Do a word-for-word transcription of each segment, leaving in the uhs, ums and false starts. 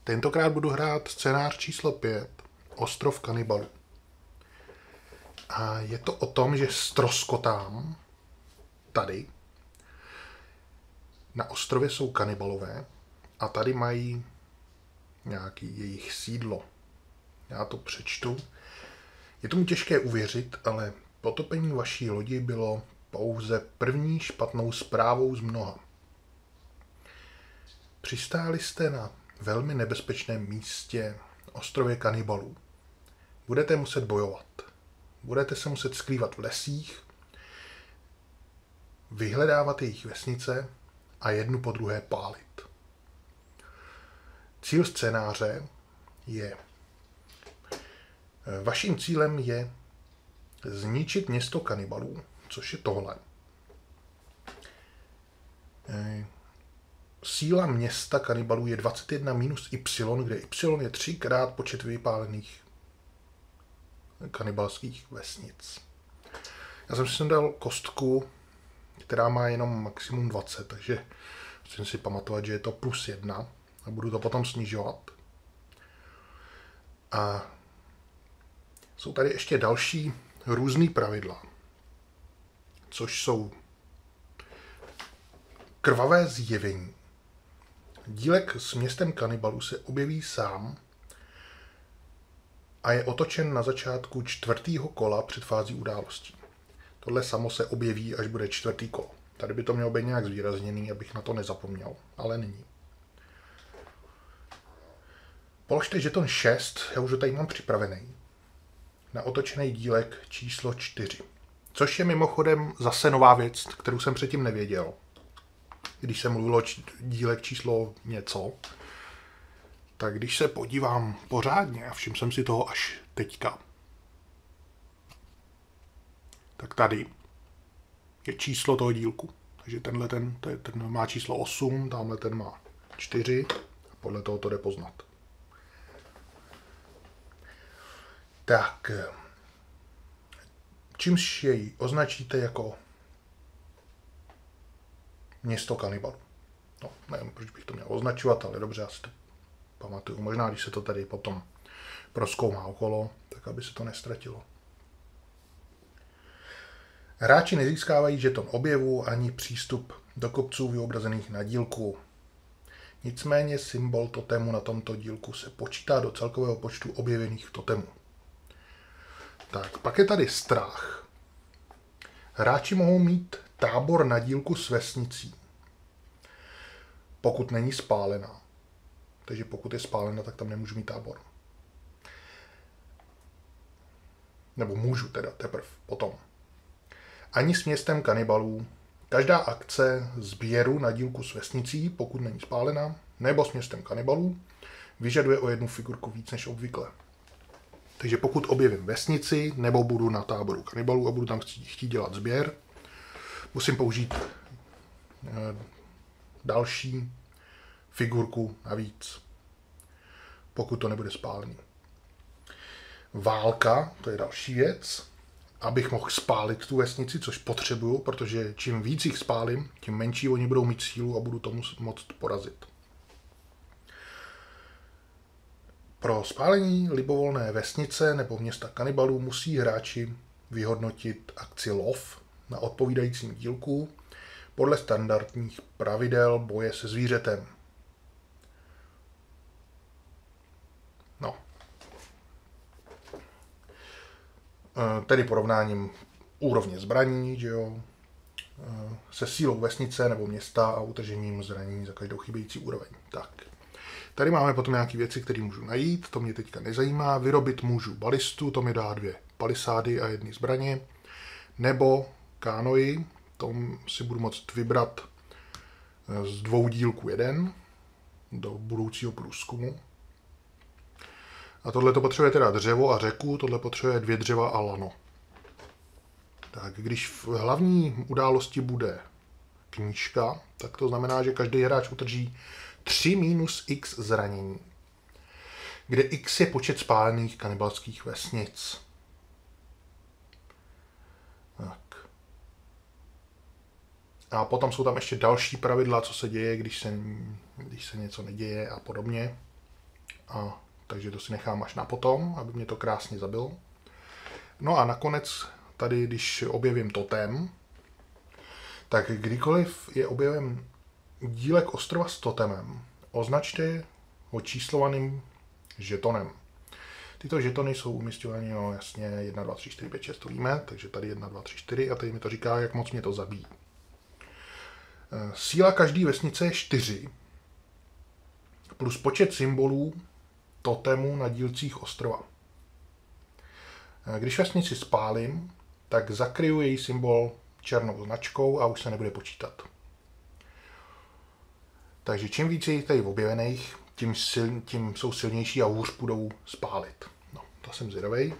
Tentokrát budu hrát scénář číslo pět, Ostrov kanibalů. A je to o tom, že ztroskotám tady. Na ostrově jsou kanibalové a tady mají nějaký jejich sídlo. Já to přečtu. Je tomu těžké uvěřit, ale potopení vaší lodi bylo pouze první špatnou zprávou z mnoha. Přistáli jste na velmi nebezpečném místě, ostrově kanibalů. Budete muset bojovat. Budete se muset skrývat v lesích, vyhledávat jejich vesnice a jednu po druhé pálit. Cíl scénáře je... Vaším cílem je zničit město kanibalů, což je tohle. Síla města kanibalů je dvacet jedna minus Y, kde Y je třikrát počet vypálených kanibalských vesnic. Já jsem si sem dal kostku, která má jenom maximum dvacet, takže musím si pamatovat, že je to plus jedna a budu to potom snižovat. A jsou tady ještě další různý pravidla, což jsou krvavé zjevení. Dílek s městem kanibalů se objeví sám a je otočen na začátku čtvrtého kola před fází událostí. Tohle samo se objeví, až bude čtvrtý kolo. Tady by to mělo být nějak zvýrazněný, abych na to nezapomněl, ale není. Položte žeton šest, já už ho tady mám připravený, na otočený dílek číslo čtyři. Což je mimochodem zase nová věc, kterou jsem předtím nevěděl. Když jsem mluvil o dílek číslo něco, tak když se podívám pořádně, a všiml jsem si toho až teďka, tak tady je číslo toho dílku. Takže tenhle ten, ten má číslo osm, tamhle ten má čtyři a podle toho to jde poznat. Tak, čímž jej označíte jako město kanibalů. No, nevím, proč bych to měl označovat, ale dobře, já si to pamatuju. Možná, když se to tady potom prozkoumá okolo, tak aby se to nestratilo. Hráči nezískávají žeton objevu ani přístup do kopců vyobrazených na dílku. Nicméně symbol totému na tomto dílku se počítá do celkového počtu objevených totemů. Tak, pak je tady strach. Hráči mohou mít tábor na dílku s vesnicí, pokud není spálená. Takže pokud je spálena, tak tam nemůžu mít tábor. Nebo můžu teda teprve potom. Ani s městem kanibalů. Každá akce sběru na dílku s vesnicí, pokud není spálená, nebo s městem kanibalů, vyžaduje o jednu figurku víc než obvykle. Takže pokud objevím vesnici, nebo budu na táboru kanibalů a budu tam chtít dělat sběr, musím použít další figurku navíc, pokud to nebude spálený. Válka, to je další věc, abych mohl spálit tu vesnici, což potřebuju, protože čím víc jich spálím, tím menší oni budou mít sílu a budu tomu moct porazit. Pro spálení libovolné vesnice nebo města kanibalů musí hráči vyhodnotit akci lov na odpovídajícím dílku podle standardních pravidel boje se zvířetem. No. Tedy porovnáním úrovně zbraní, že jo, se sílou vesnice nebo města a utržením zranění za každou chybějící úroveň. Tak. Tady máme potom nějaké věci, které můžu najít, to mě teďka nezajímá. Vyrobit můžu balistu, to mi dá dvě palisády a jedny zbraně. Nebo kánoji, to si budu moct vybrat z dvou dílků jeden do budoucího průzkumu. A tohle to potřebuje teda dřevo a řeku, tohle potřebuje dvě dřeva a lano. Tak když v hlavní události bude knížka, tak to znamená, že každý hráč utrží tři minus x zranění, kde x je počet spálených kanibalských vesnic. Tak. A potom jsou tam ještě další pravidla, co se děje, když se, když se něco neděje a podobně. A, takže to si nechám až na potom, aby mě to krásně zabilo. No a nakonec tady, když objevím totem, tak kdykoliv je objeven dílek ostrova s totemem, označte ho číslovaným žetonem. Tyto žetony jsou umisťovány, no jasně, jedna, dva, tři, čtyři, pět, šest, to víme, takže tady jedna, dva, tři, čtyři a tady mi to říká, jak moc mě to zabíjí. Síla každé vesnice je čtyři, plus počet symbolů totemů na dílcích ostrova. Když vesnici spálím, tak zakryju její symbol černou značkou a už se nebude počítat. Takže čím více je tady objevených, tím, sil, tím jsou silnější a hůř budou spálit. No, to jsem zvědavej.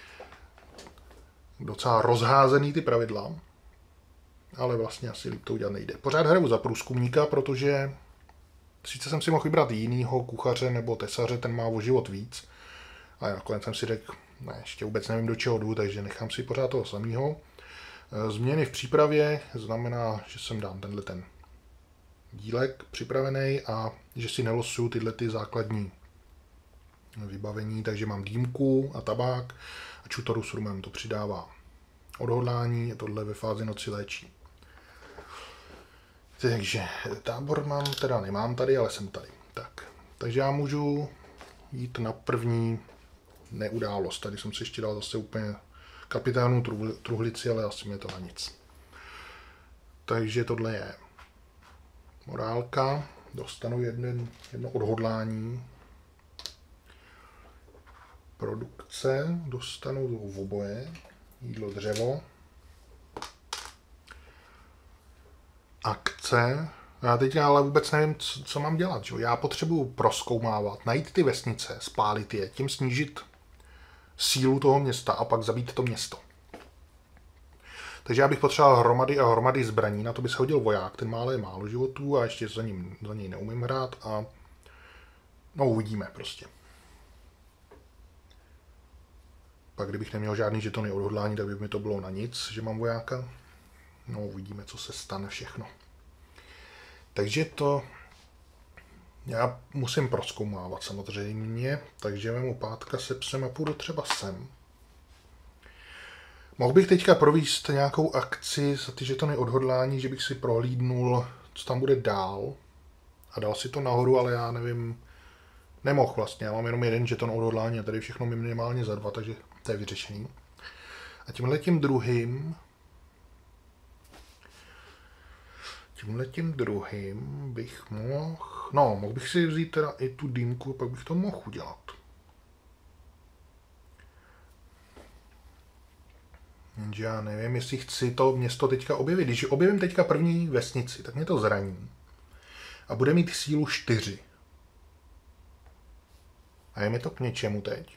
Docela rozházený ty pravidla, ale vlastně asi líp to udělat nejde. Pořád hraju za průzkumníka, protože sice jsem si mohl vybrat jinýho kuchaře nebo tesaře, ten má o život víc, ale nakonec jsem si řekl, ne, ještě vůbec nevím, do čeho jdu, takže nechám si pořád toho samého. Změny v přípravě znamená, že jsem dám tenhle ten dílek připravený a že si nelosuju tyhle ty základní vybavení, takže mám dýmku a tabák a čutoru s rumem to přidává odhodlání a tohle ve fázi noci léčí. Takže tábor mám, teda nemám tady, ale jsem tady. Tak, takže já můžu jít na první neudálost. Tady jsem si ještě dal zase úplně kapitánu truhlici, ale asi mě to na nic. Takže tohle je morálka, dostanu jedno, jedno odhodlání, produkce, dostanu v oboje, jídlo, dřevo, akce. Já teď ale vůbec nevím, co, co mám dělat. Že? Já potřebuji prozkoumávat, najít ty vesnice, spálit je, tím snížit sílu toho města a pak zabít to město. Takže já bych potřeboval hromady a hromady zbraní, na to by se hodil voják, ten má ale málo životů a ještě za, ním, za něj neumím hrát a no uvidíme prostě. Pak kdybych neměl žádný žetony odhodlání, tak by mi to bylo na nic, že mám vojáka. No uvidíme, co se stane všechno. Takže to já musím prozkoumávat samozřejmě, takže vemu pátka se psem a půjdu třeba sem. Mohl bych teďka provést nějakou akci za ty žetony odhodlání, že bych si prohlídnul, co tam bude dál a dal si to nahoru, ale já nevím, nemohl vlastně, já mám jenom jeden žeton odhodlání a tady všechno minimálně za dva, takže to je vyřešený. A tímhletím druhým, tímhletím druhým bych mohl, no, mohl bych si vzít teda i tu dýmku, pak bych to mohl udělat. Jenže já nevím, jestli chci to město teďka objevit. Když objevím teďka první vesnici, tak mě to zraní. A bude mít sílu čtyři. A je mi to k něčemu teď?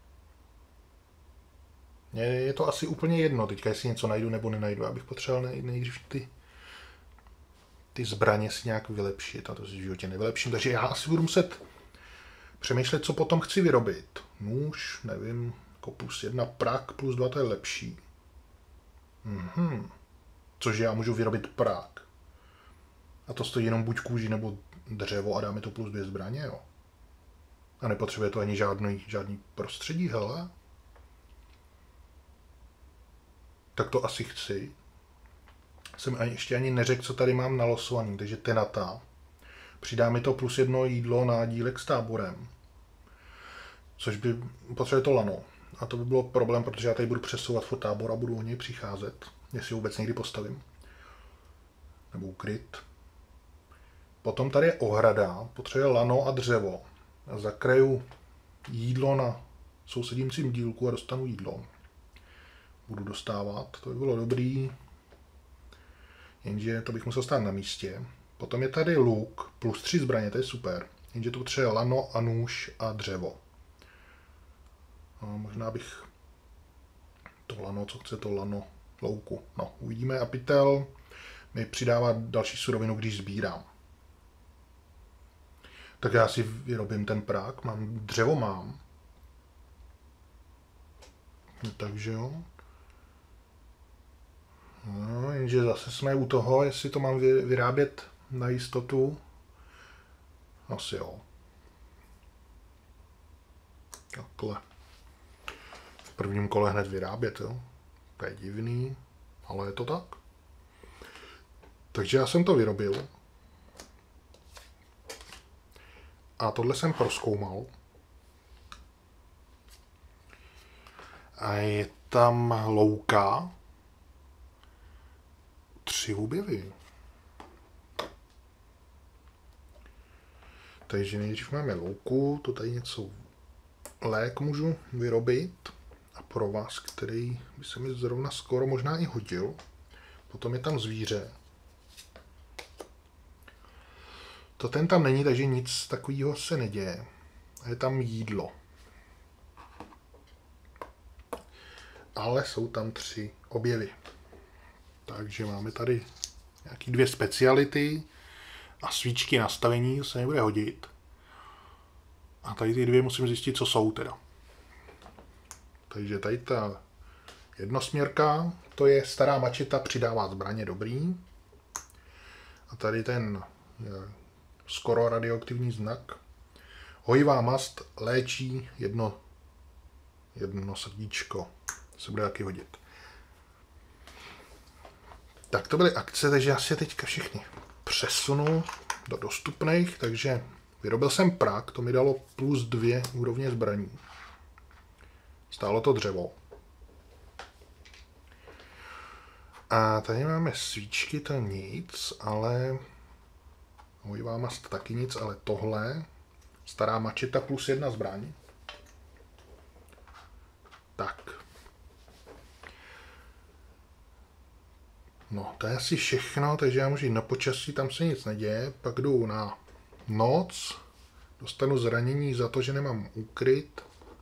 Je to asi úplně jedno teďka, jestli něco najdu nebo nenajdu. Já bych potřeboval nejdřív ty, ty zbraně si nějak vylepšit. A to si v životě nevylepším. Takže já asi budu muset přemýšlet, co potom chci vyrobit. Nůž, nevím, jako plus jedna, prak, plus dva, to je lepší. Mhm. Což já můžu vyrobit prák. A to stojí jenom buď kůži nebo dřevo a dáme to plus dvě zbraně, jo. A nepotřebuje to ani žádný, žádný prostředí, hele. Tak to asi chci. Jsem ani, ještě ani neřekl, co tady mám nalosovaný, takže tenata. Přidá mi to plus jedno jídlo na dílek s táborem. Což by potřebuje to lano. A to by bylo problém, protože já tady budu přesouvat furt tábor a budu o něj přicházet. Jestli ho vůbec někdy postavím. Nebo ukryt. Potom tady je ohrada, potřebuje lano a dřevo. A zakraju jídlo na sousedícím dílku a dostanu jídlo. Budu dostávat, to by bylo dobrý. Jenže to bych musel stát na místě. Potom je tady luk, plus tři zbraně, to je super. Jenže to potřebuje lano a nůž a dřevo. No, možná bych to lano, co chce to lano, louku. No, uvidíme. A pytel mi přidává další surovinu, když sbírám. Tak já si vyrobím ten prák. Mám, dřevo mám. No, takže jo. No, jenže zase jsme u toho, jestli to mám vyrábět na jistotu. Asi jo. Takhle. V prvním kole hned vyrábět, jo. To je divný, ale je to tak. Takže já jsem to vyrobil. A tohle jsem prozkoumal. A je tam louka. Tři objevy. Takže nejdřív máme louku, to tady něco lék můžu vyrobit. A pro vás, který by se mi zrovna skoro možná i hodil. Potom je tam zvíře. To ten tam není, takže nic takového se neděje. A je tam jídlo. Ale jsou tam tři objevy. Takže máme tady nějaký dvě speciality a svíčky nastavení se nebude hodit. A tady ty dvě musím zjistit, co jsou teda. Takže tady ta jednosměrka, to je stará mačeta, přidává zbraně, dobrý. A tady ten skoro radioaktivní znak. Hojivá mast léčí jedno, jedno srdíčko. Se bude taky hodit. Tak to byly akce, takže já si je teďka všechny přesunu do dostupných, takže vyrobil jsem prak, to mi dalo plus dvě úrovně zbraní. Stálo to dřevo. A tady máme svíčky, to nic, ale hojivá mast taky nic, ale tohle, stará mačeta plus jedna zbraň. Tak. No, to je asi všechno, takže já můžu jít na počasí, tam se nic neděje, pak jdu na noc, dostanu zranění za to, že nemám úkryt,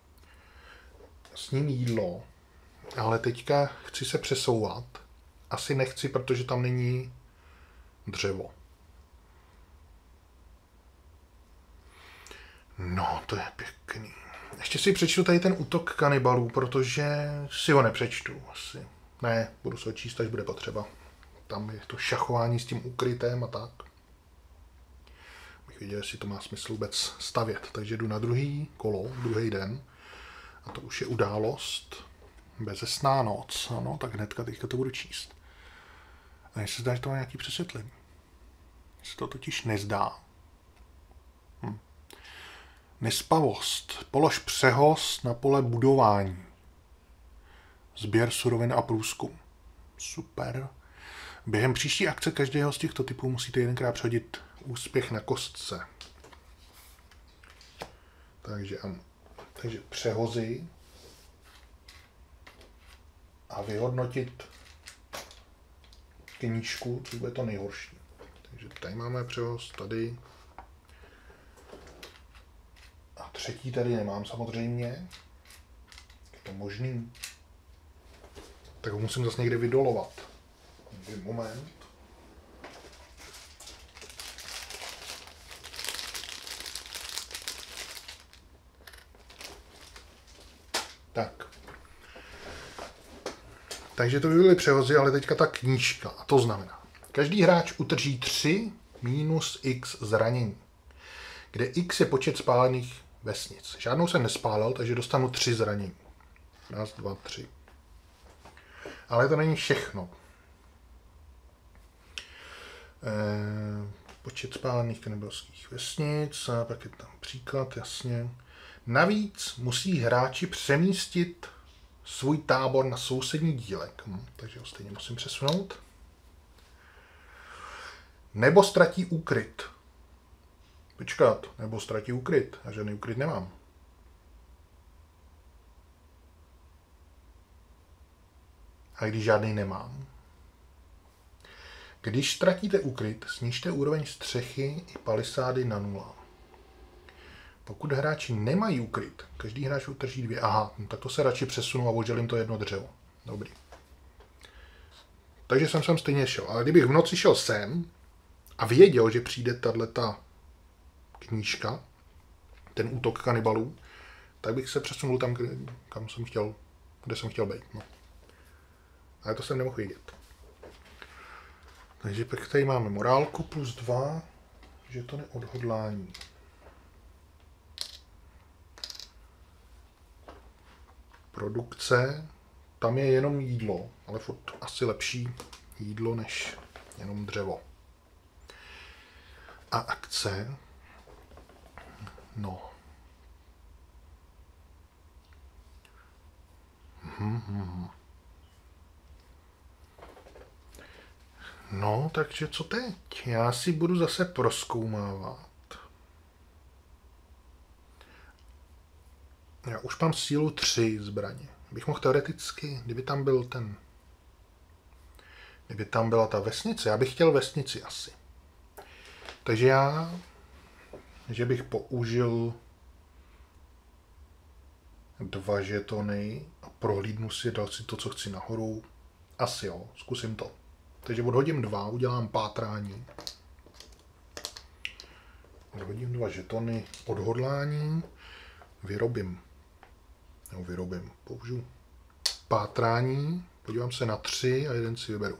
s ním jídlo, ale teďka chci se přesouvat, asi nechci, protože tam není dřevo. No, to je pěkný. Ještě si přečtu tady ten útok kanibalů, protože si ho nepřečtu asi. Ne, budu se číst, až bude potřeba. Tam je to šachování s tím ukrytem a tak. Bych viděl, jestli to má smysl vůbec stavět. Takže jdu na druhý kolo, druhý den. A to už je událost. Bezesná noc. Ano, tak hnedka teďka to budu číst. A jestli se zdá, že to má nějaký přesvětlení. Se to totiž nezdá. Hm. Nespavost. Polož přehoz na pole budování. Sběr surovin a průzkum. Super. Během příští akce každého z těchto typů musíte jedenkrát přehodit úspěch na kostce. Takže, takže přehozy a vyhodnotit knížku, co bude to nejhorší. Takže tady máme přehoz, tady. A třetí tady nemám samozřejmě. Je to možný. Tak ho musím zase někde vydolovat. Moment. Tak. Takže to by byly přehozy, ale teďka ta knížka. A to znamená, každý hráč utrží tři minus x zranění, kde x je počet spálených vesnic. Žádnou jsem nespálil, takže dostanu tři zranění. Raz, dva, tři. Ale to není všechno. E, počet spálených kanibalských vesnic, a pak je tam příklad, jasně. Navíc musí hráči přemístit svůj tábor na sousední dílek. Hm, takže ho stejně musím přesunout. Nebo ztratí úkryt. Počkat, nebo ztratí úkryt. A žádný úkryt nemám. A když žádný nemám. Když ztratíte úkryt, snižte úroveň střechy i palisády na nula. Pokud hráči nemají úkryt, každý hráč utrží dvě. Aha, no tak to se radši přesunu a oddělím to jedno dřevo. Dobrý. Takže jsem sem stejně šel. Ale kdybych v noci šel sem a věděl, že přijde tato knížka, ten útok kanibalů, tak bych se přesunul tam, kam jsem chtěl, kde jsem chtěl být. No. Ale to jsem nemohl vědět. Takže pak tady máme morálku plus dva, že to neodhodlání. produkce, tam je jenom jídlo, ale furt asi lepší jídlo než jenom dřevo. A akce, no. Hmm, hmm. No, takže co teď? Já si budu zase prozkoumávat. Já už mám sílu tři zbraně. Bych mohl teoreticky, kdyby tam byl ten... Kdyby tam byla ta vesnice, já bych chtěl vesnici asi. Takže já... Že bych použil dva žetony a prohlídnu si, dal si to, co chci nahoru. Asi jo, zkusím to. Takže odhodím dva, udělám pátrání. Odhodím dva žetony odhodlání, vyrobím. Nebo vyrobím, použiju pátrání, podívám se na tři a jeden si vyberu.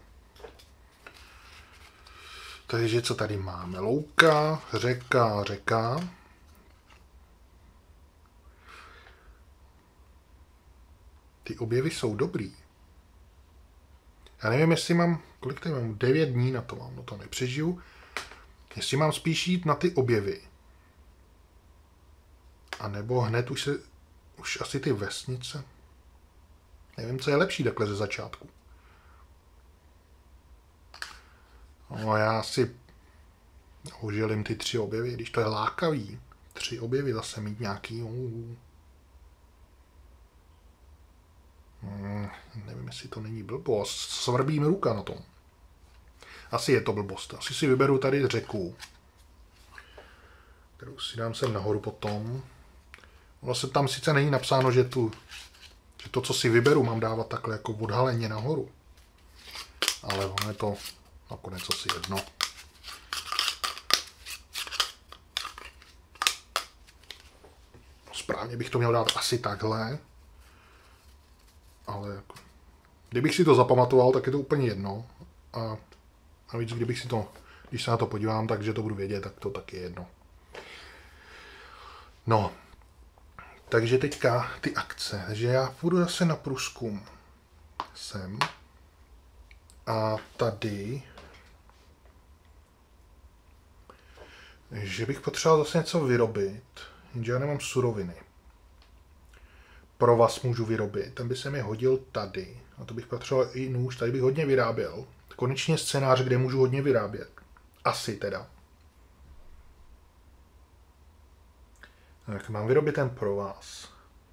Takže co tady máme? Louka, řeka, řeka. Ty objevy jsou dobrý. Já nevím, jestli mám, kolik tady mám, devět dní na to mám, no to nepřežiju. Jestli mám spíš jít na ty objevy. A nebo hned už se, už asi ty vesnice. Nevím, co je lepší takhle ze začátku. No já si udělím ty tři objevy, když to je lákavý. Tři objevy zase mít nějaký. Uh. Hmm, nevím, jestli to není blbost. Svrbí mi ruka na tom. Asi je to blbost. Asi si vyberu tady řeku, kterou si dám sem nahoru potom. Ono se tam sice není napsáno, že, tu, že to, co si vyberu, mám dávat takhle jako odhaleně nahoru. Ale ono je to nakonec asi jedno. Správně bych to měl dát asi takhle. Ale jako, kdybych si to zapamatoval, tak je to úplně jedno. A navíc, kdybych si to, když se na to podívám, takže to budu vědět, tak to taky je jedno. No, takže teďka ty akce. Takže já půjdu zase na průzkum sem. A tady, že bych potřeboval zase něco vyrobit, jenže já nemám suroviny. Pro vás můžu vyrobit, ten by se mi hodil tady. A to bych potřeboval i nůž, tady bych hodně vyráběl. Konečně scénář, kde můžu hodně vyrábět. Asi teda. Tak mám vyrobit ten pro vás.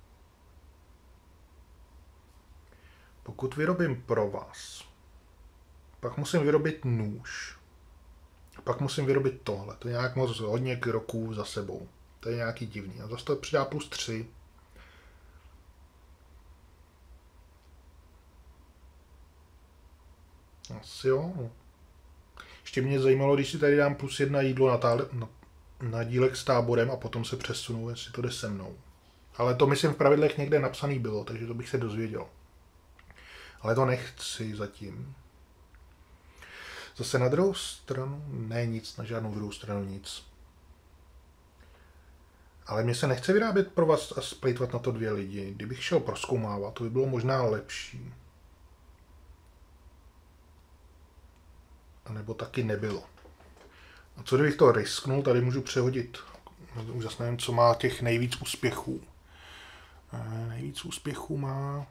Pokud vyrobím pro vás, pak musím vyrobit nůž. Pak musím vyrobit tohle. To je nějak moc hodně kroků za sebou. To je nějaký divný. A zase to přidá plus tři. Asi jo. Ještě mě zajímalo, když si tady dám plus jedna jídlo na, tále, na, na dílek s táborem a potom se přesunu, jestli to jde se mnou. Ale to myslím v pravidlech někde napsaný bylo, takže to bych se dozvěděl. Ale to nechci zatím. Zase na druhou stranu, ne nic, na žádnou druhou stranu nic. Ale mě se nechce vyrábět pro vás a splejtvat na to dvě lidi. Kdybych šel prozkoumávat, to by bylo možná lepší. A nebo taky nebylo. A co kdybych to risknul, tady můžu přehodit. Už zase nevím, co má těch nejvíc úspěchů. E, nejvíc úspěchů má...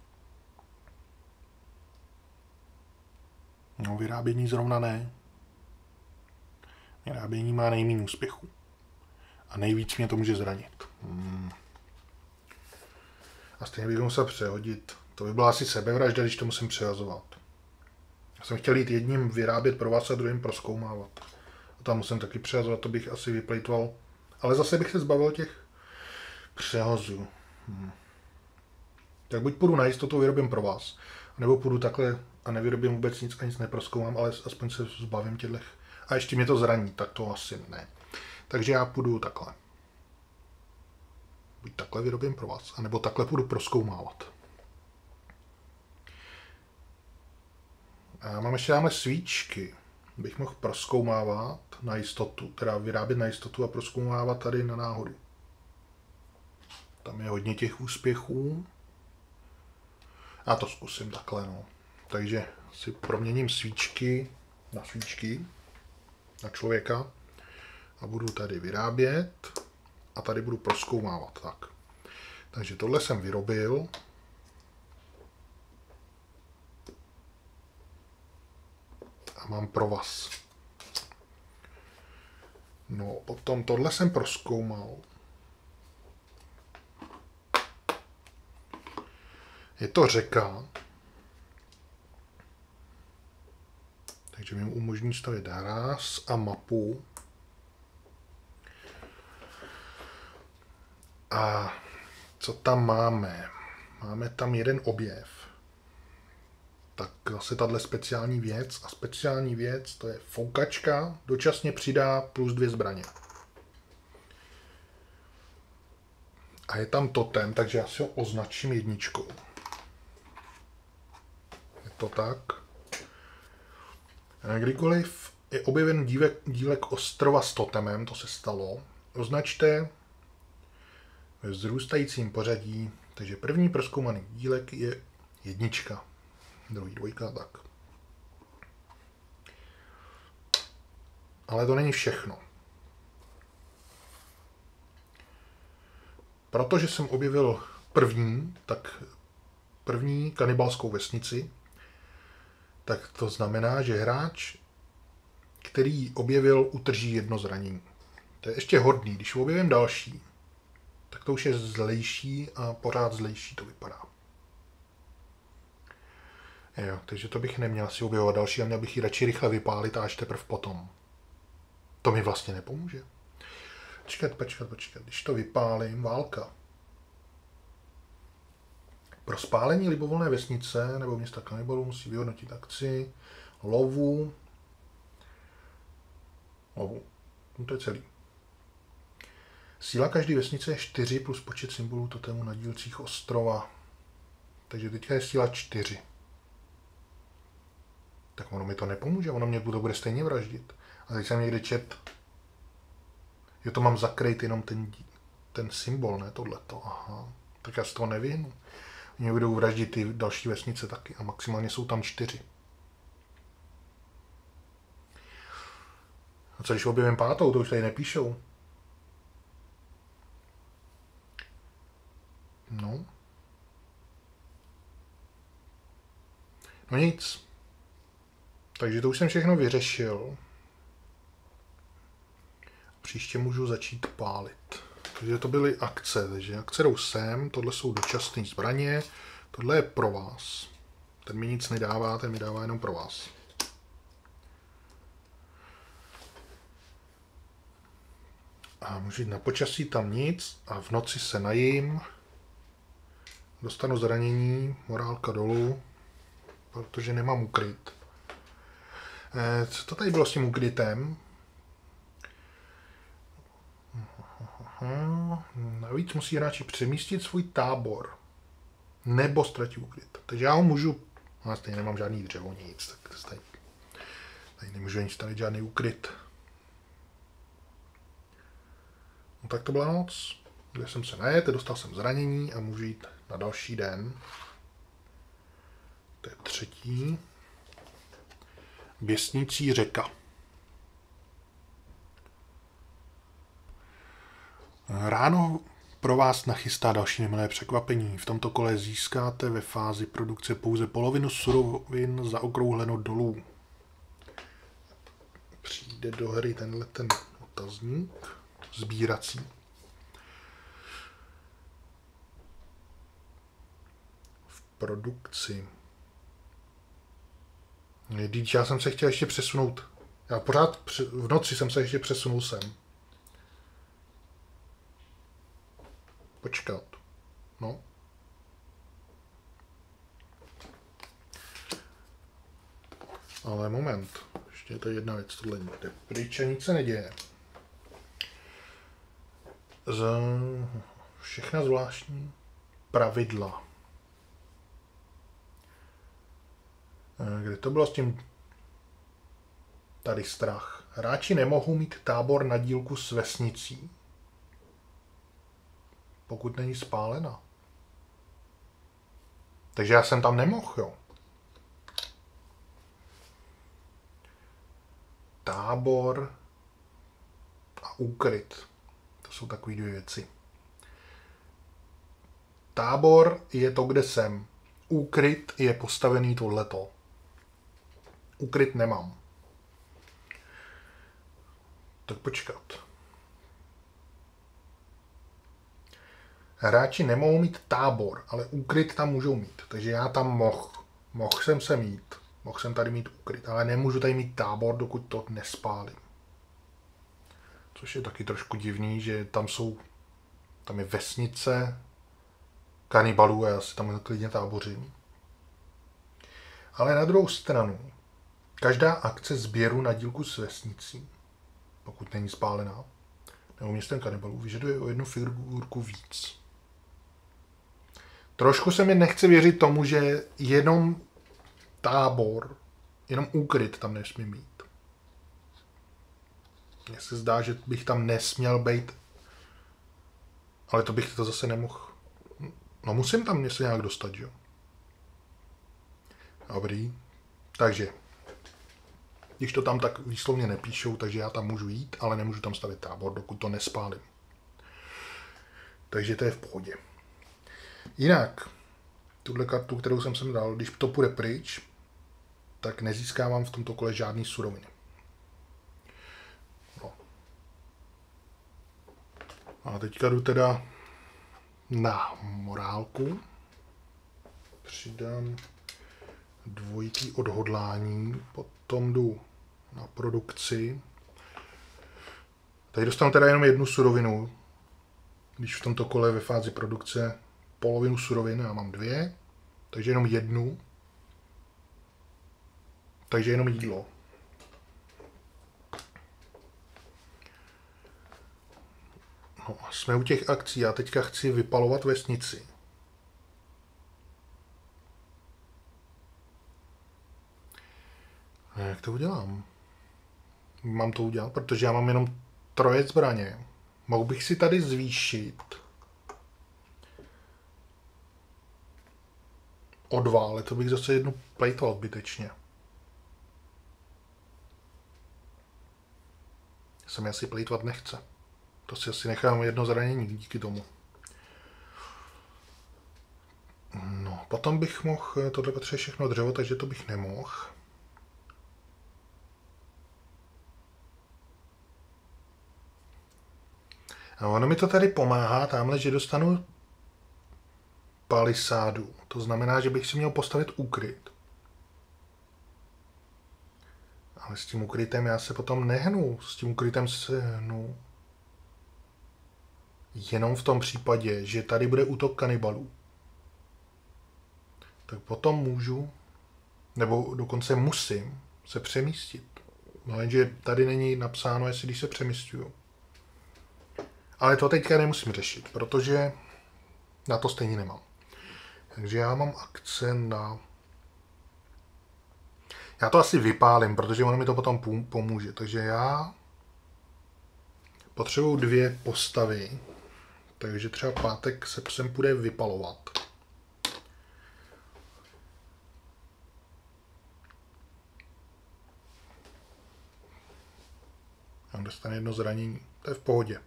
No, vyrábění zrovna ne. Vyrábění má nejméně úspěchů. A nejvíc mě to může zranit. Hmm. A stejně bych musel přehodit. To by byla asi sebevražda, když to musím přehazovat. Já jsem chtěl jít jedním vyrábět pro vás a druhým prozkoumávat. A tam musím taky přehazovat, to bych asi vyplejtval. Ale zase bych se zbavil těch přehazů. Hmm. Tak buď půjdu na jistotu, vyrobím pro vás. Nebo půjdu takhle a nevyrobím vůbec nic a nic neprozkoumám, ale aspoň se zbavím těchto. A ještě mě to zraní, tak to asi ne. Takže já půjdu takhle. Buď takhle vyrobím pro vás, anebo takhle půjdu prozkoumávat. A mám ještě tamhle svíčky. Bych mohl prozkoumávat na jistotu, teda vyrábět na jistotu a prozkoumávat tady na náhodu. Tam je hodně těch úspěchů. Já to zkusím takhle, no. Takže si proměním svíčky na svíčky, na člověka a budu tady vyrábět a tady budu prozkoumávat. Tak. Takže tohle jsem vyrobil. A mám provaz. No, potom tohle jsem prozkoumal. Je to řeka. Takže mi umožní stavit hráz a mapu. A co tam máme? Máme tam jeden objev. Tak zase tahle speciální věc. A speciální věc, to je foukačka, dočasně přidá plus dvě zbraně. A je tam totem, takže já si ho označím jedničkou. Je to tak. Kdykoliv je objeven dílek, dílek ostrova s totemem, to se stalo, označte ve vzrůstajícím pořadí, takže první prozkoumaný dílek je jednička, druhý dvojka, tak. Ale to není všechno. Protože jsem objevil první, tak první kanibalskou vesnici, tak to znamená, že hráč, který objevil, utrží jedno zranění. To je ještě hodný. Když objevím další, tak to už je zlejší a pořád zlejší to vypadá. Jo, takže to bych neměl si objevovat další a měl bych ji radši rychle vypálit a až teprve potom. To mi vlastně nepomůže. Počkat, počkat, počkat. Když to vypálím, válka. Pro spálení libovolné vesnice nebo města kanibalů musí vyhodnotit akci, lovu, lovu. No to je celý. Síla každé vesnice je čtyři plus počet symbolů totému na dílcích ostrova. Takže teďka je síla čtyři. Tak ono mi to nepomůže, ono mě to bude stejně vraždit. A teď jsem někde čet, že to mám zakrýt jenom ten, ten symbol, ne tohleto. Aha, tak já z toho nevyhnu. Oni budou vraždit ty další vesnice taky a maximálně jsou tam čtyři. A co když objevím pátou, to už tady nepíšou. No. No nic. Takže to už jsem všechno vyřešil. Příště můžu začít pálit. Takže to byly akce, takže akce jdou sem, tohle jsou dočasné zbraně, tohle je pro vás. Ten mi nic nedává, ten mi dává jenom pro vás. A můžu jít na počasí, tam nic, a v noci se najím, dostanu zranění, morálka dolů, protože nemám ukryt. E, co to tady bylo s tím ukrytem? Navíc musí hráči přemístit svůj tábor nebo ztratit úkryt. Takže já ho můžu, já stejně nemám žádný dřevo, nic, tak tady, tady nemůžu ani stavit žádný úkryt. No tak to byla noc, kde jsem se najet, dostal jsem zranění a můžu jít na další den. To je třetí. Běsnící řeka. Ráno pro vás nachystá další nemilé překvapení. V tomto kole získáte ve fázi produkce pouze polovinu surovin zaokrouhleno dolů. Přijde do hry tenhle ten otazník sbírací. V produkci. Když já jsem se chtěl ještě přesunout. Já pořád v noci jsem se ještě přesunul sem. Počkat. No. Ale moment. Ještě je to jedna věc. Tohle jde pryč a nic se neděje. Z... Všechna zvláštní pravidla. Kde to bylo s tím tady strach? Hráči nemohou mít tábor na dílku s vesnicí, pokud není spálena. Takže já jsem tam nemohl, jo. Tábor a úkryt. To jsou takové dvě věci. Tábor je to, kde jsem. Úkryt je postavený tohleto. Úkryt nemám. Tak počkat. Hráči nemohou mít tábor, ale úkryt tam můžou mít. Takže já tam mohl. Mohl jsem se mít. Mohl jsem tady mít úkryt, ale nemůžu tady mít tábor, dokud to nespálím. Což je taky trošku divný, že tam jsou, tam je vesnice kanibalů a já si tam klidně tábořím. Ale na druhou stranu, každá akce sběru na dílku s vesnicí, pokud není spálená, nebo městem kanibalů, vyžaduje o jednu figurku víc. Trošku se mi nechce věřit tomu, že jenom tábor, jenom úkryt tam nesmí mít. Mně se zdá, že bych tam nesměl být, ale to bych to zase nemohl. No musím tam něco nějak dostat, jo. Dobrý. Takže, když to tam tak výslovně nepíšou, takže já tam můžu jít, ale nemůžu tam stavit tábor, dokud to nespálím. Takže to je v pohodě. Jinak, tuhle kartu, kterou jsem sem dal, když to půjde pryč, tak nezískávám v tomto kole žádný suroviny. No. A teďka jdu teda na morálku. Přidám dvojitý odhodlání, potom jdu na produkci. Tady dostanu teda jenom jednu surovinu, když v tomto kole ve fázi produkce polovinu surovin, já mám dvě, takže jenom jednu, takže jenom jídlo. No a jsme u těch akcí, já teďka chci vypalovat vesnici. A jak to udělám? Mám to udělat, protože já mám jenom troje zbraně. Mohl bych si tady zvýšit o dva, ale to bych zase jednu plejtoval zbytečně. Se mi asi plejtovat nechce. To si asi nechám jedno zranění díky tomu. No, potom bych mohl, tohle potřebuje všechno dřevo, takže to bych nemohl. A ono mi to tady pomáhá tamhle, že dostanu palisádu. To znamená, že bych si měl postavit úkryt. Ale s tím úkrytem já se potom nehnu. S tím úkrytem se hnu. Jenom v tom případě, že tady bude útok kanibalů. Tak potom můžu, nebo dokonce musím, se přemístit. No jenže tady není napsáno, jestli když se přemístuju. Ale to teďka nemusím řešit, protože na to stejně nemám. Takže já mám akce na... Já to asi vypálím, protože ono mi to potom pomůže. Takže já potřebuji dvě postavy. Takže třeba pátek se sem půjde vypalovat. Tam dostane jedno zranění. To je v pohodě.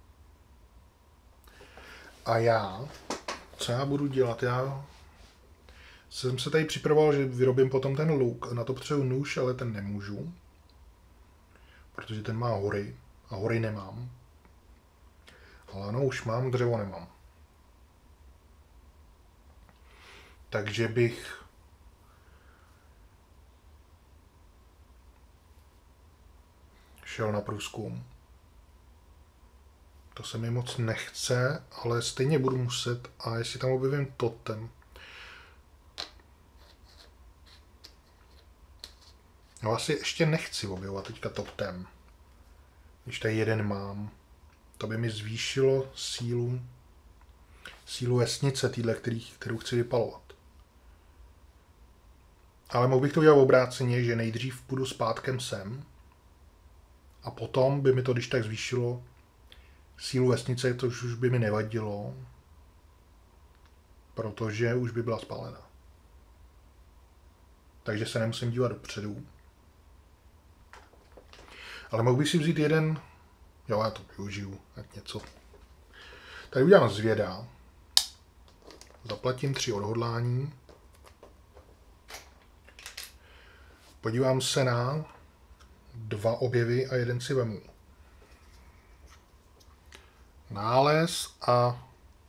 A já, co já budu dělat? Já jsem se tady připravoval, že vyrobím potom ten luk. Na to potřebuji nůž, ale ten nemůžu. Protože ten má hory. A hory nemám. Ale ano, už mám, dřevo nemám. Takže bych... šel na průzkum. To se mi moc nechce, ale stejně budu muset. A jestli tam objevím totem. No asi ještě nechci objevovat teďka totem. Když tady jeden mám. To by mi zvýšilo sílu, sílu vesnice, týhle, který, kterou chci vypalovat. Ale mohl bych to dělat obráceně, že nejdřív půjdu zpátkem sem a potom by mi to když tak zvýšilo sílu vesnice, což už by mi nevadilo, protože už by byla spálená. takže se nemusím dívat dopředu. Ale mohl bych si vzít jeden, jo, já to využiju, tak něco. Tady udělám zvěda. Zaplatím tři odhodlání. Podívám se na dva objevy a jeden si vemu. Nález a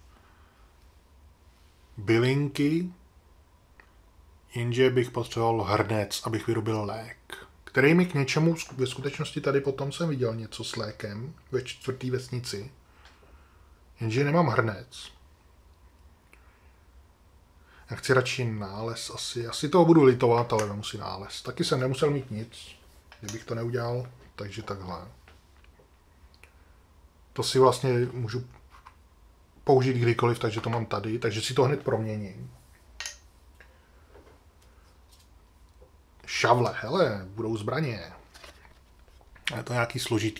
bylinky, jenže bych potřeboval hrnec, abych vyrobil lék, který mi k něčemu, ve skutečnosti tady potom jsem viděl něco s lékem ve čtvrtý vesnici, jenže nemám hrnec. Já chci radši nález asi, asi toho budu litovat, ale vemu si nález. Taky jsem nemusel mít nic, kdybych to neudělal, takže takhle. To si vlastně můžu použít kdykoliv, takže to mám tady, takže si to hned proměním. Šavle, hele, budou zbraně. Je to nějaký složitý.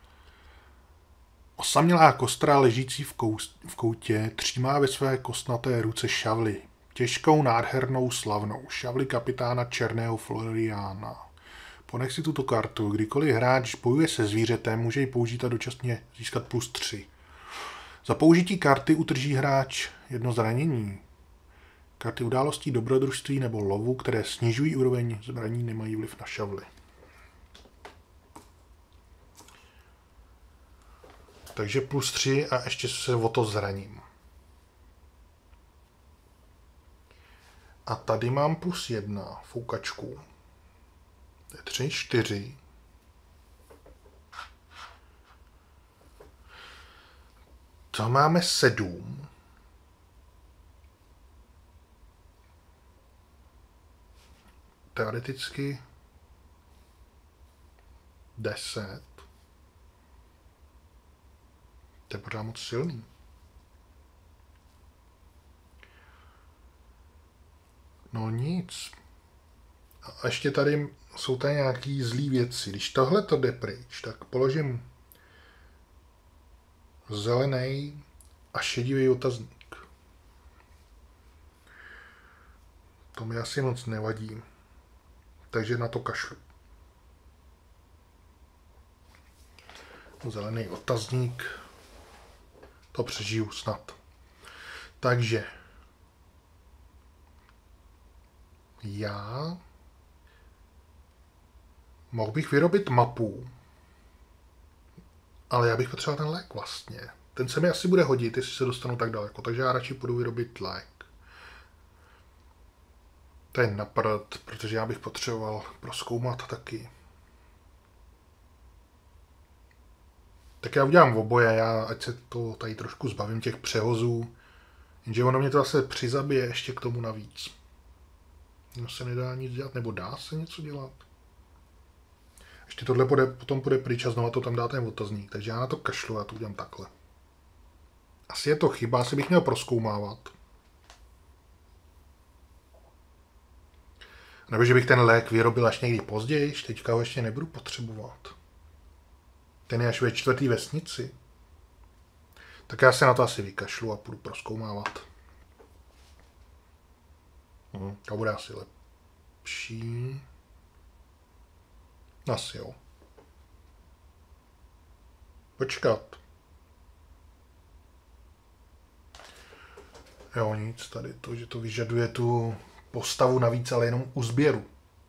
Osamělá kostra ležící v, kous, v koutě třímá ve své kostnaté ruce šavli. Těžkou, nádhernou, slavnou. Šavli kapitána Černého Floriana. Ponech si tuto kartu. Kdykoliv hráč bojuje se zvířetem, může ji použít a dočasně získat plus tři. Za použití karty utrží hráč jedno zranění. Karty událostí dobrodružství nebo lovu, které snižují úroveň zbraní, nemají vliv na šavly. Takže plus tři a ještě se o to zraním. A tady mám plus jedna foukačku. To je tři, čtyři. To máme sedm. Teoreticky deset. To je pořád moc silný. No nic. A ještě tady jsou tady nějaký zlý věci. Když tohle to jde pryč, tak položím zelený a šedivý otazník. To mi asi moc nevadí. Takže na to kašlu. Zelený otazník. To přežiju snad. Takže já mohl bych vyrobit mapu, ale já bych potřeboval ten lék vlastně. Ten se mi asi bude hodit, jestli se dostanu tak daleko, takže já radši půjdu vyrobit lék. To je na prd, protože já bych potřeboval prozkoumat taky. Tak já udělám oboje, já ať se to tady trošku zbavím těch přehozů, jenže ono mě to zase přizabije ještě k tomu navíc. No se nedá nic dělat, nebo dá se něco dělat? Ještě tohle půjde, potom půjde pryč a znova to tam dá ten otazník, takže já na to kašlu a to udělám takhle. Asi je to chyba, asi bych měl prozkoumávat. Nebo že bych ten lék vyrobil až někdy později, teďka ho ještě nebudu potřebovat. Ten je až ve čtvrtý vesnici. Tak já se na to asi vykašlu a půjdu prozkoumávat. Hm, to bude asi lepší. Asi jo. Počkat. Jo, nic, tady to, že to vyžaduje tu postavu navíc, ale jenom u sběru.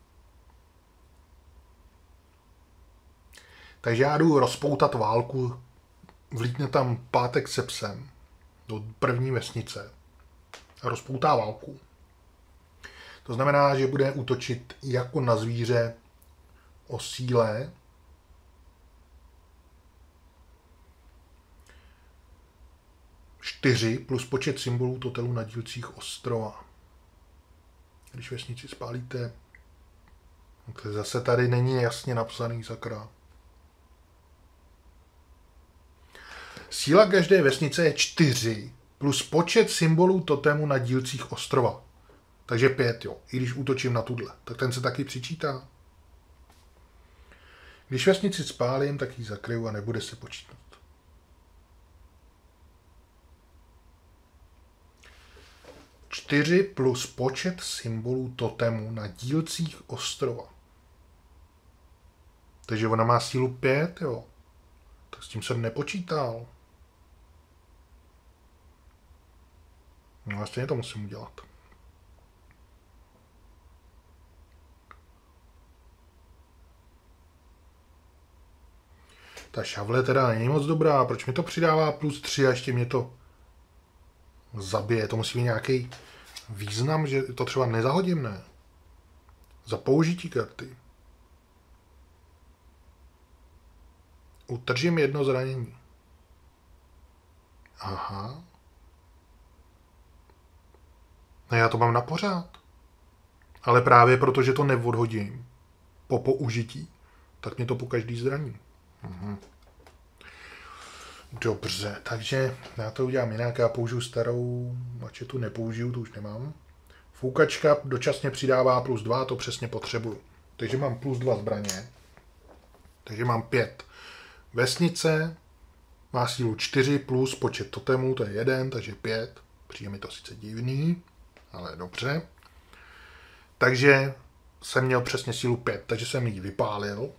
Takže já jdu rozpoutat válku, vlítne tam Pátek se psem do první vesnice a rozpoutá válku. To znamená, že bude útočit jako na zvíře o síle. čtyři plus počet symbolů totelu na dílcích ostrova. Když vesnici spálíte, to zase tady není jasně napsaný, sakra. Síla každé vesnice je čtyři plus počet symbolů totému na dílcích ostrova. Takže pět, jo. I když útočím na tuhle, tak ten se taky přičítá. Když vesnici spálím, tak ji zakryju a nebude se počítat. čtyři plus počet symbolů totemu na dílcích ostrova. Takže ona má sílu pět, jo. Tak s tím jsem nepočítal. No a stejně to musím udělat. Ta šavle teda není moc dobrá. Proč mi to přidává plus tři a ještě mě to zabije? To musí mít nějaký význam, že to třeba nezahodím, ne? Za použití karty. Utržím jedno zranění. Aha. No já to mám na pořád. Ale právě proto, že to neodhodím po použití, tak mě to po každý zraní. Mhm. Dobře, takže já to udělám jinak. Já použiju starou mačetu, nepoužiju, to už nemám. Foukačka dočasně přidává plus dva, to přesně potřebuju. Takže mám plus dva zbraně. Takže mám pět. Vesnice má sílu čtyři plus počet totemů, to je jeden, takže pět. Přijde mi to sice divný, ale dobře. Takže jsem měl přesně sílu pět, takže jsem ji vypálil.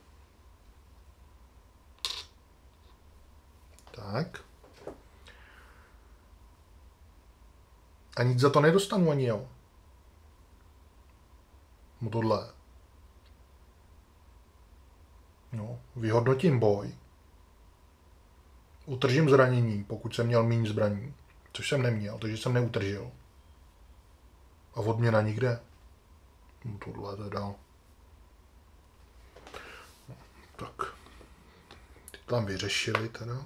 Tak. A nic za to nedostanu ani, jo. No tohle. No, vyhodnotím boj. Utržím zranění, pokud jsem měl méně zbraní. Což jsem neměl, takže jsem neutržil. A odměna nikde. No tohle teda. No, tak. Ty tam vyřešili teda.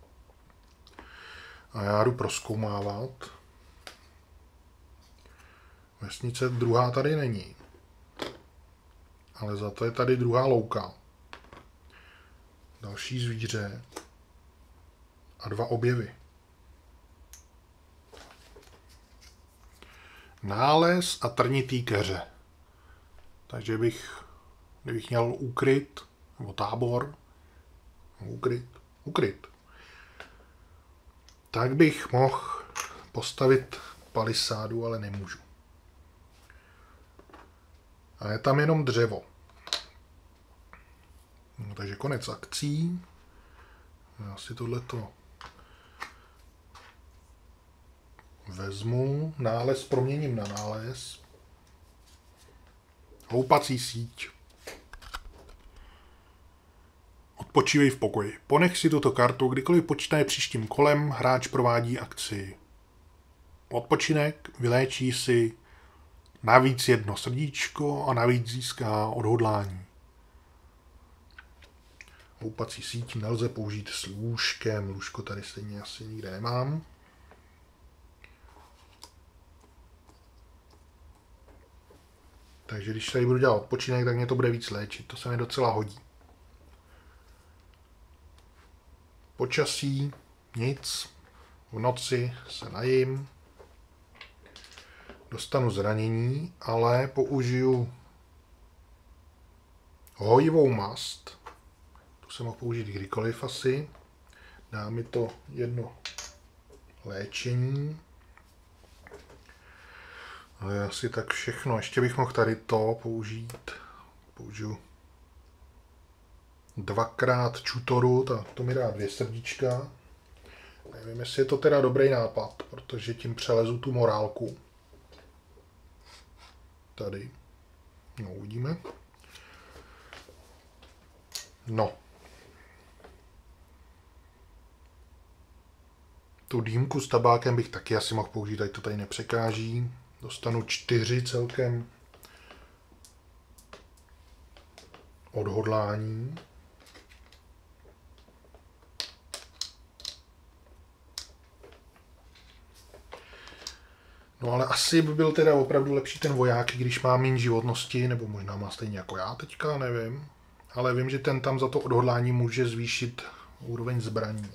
A já jdu prozkoumávat. Vesnice druhá tady není. Ale za to je tady druhá louka. Další zvíře. A dva objevy. Nález a trnitý keře. Takže bych, kdybych měl úkryt, nebo tábor, úkryt, ukryt, tak bych mohl postavit palisádu, ale nemůžu. A je tam jenom dřevo. No, takže konec akcí. Já si tohleto vezmu. Nález proměním na nález. Houpací síť. Odpočívej v pokoji. Ponech si tuto kartu, kdykoliv počítaje příštím kolem, hráč provádí akci. Odpočinek, vyléčí si navíc jedno srdíčko a navíc získá odhodlání. Houpací síť nelze použít s lůžkem. Lůžko tady stejně asi nikde nemám. Takže když tady budu dělat odpočinek, tak mě to bude víc léčit. To se mi docela hodí. Počasí, nic. V noci se najím. Dostanu zranění, ale použiju hojivou mast. Tu se mohu použít kdykoliv asi. Dá mi to jedno léčení. Ale asi tak všechno. Ještě bych mohl tady to použít. Použiju dvakrát čutoru, to, to mi dá dvě srdíčka. Nevím, jestli je to teda dobrý nápad, protože tím přelezu tu morálku. Tady. No, uvidíme. No. Tu dýmku s tabákem bych taky asi mohl použít, ať to tady nepřekáží. Dostanu čtyři celkem odhodlání. No ale asi by byl teda opravdu lepší ten voják, když má méně životnosti, nebo možná má stejně jako já teďka, nevím. Ale vím, že ten tam za to odhodlání může zvýšit úroveň zbraní.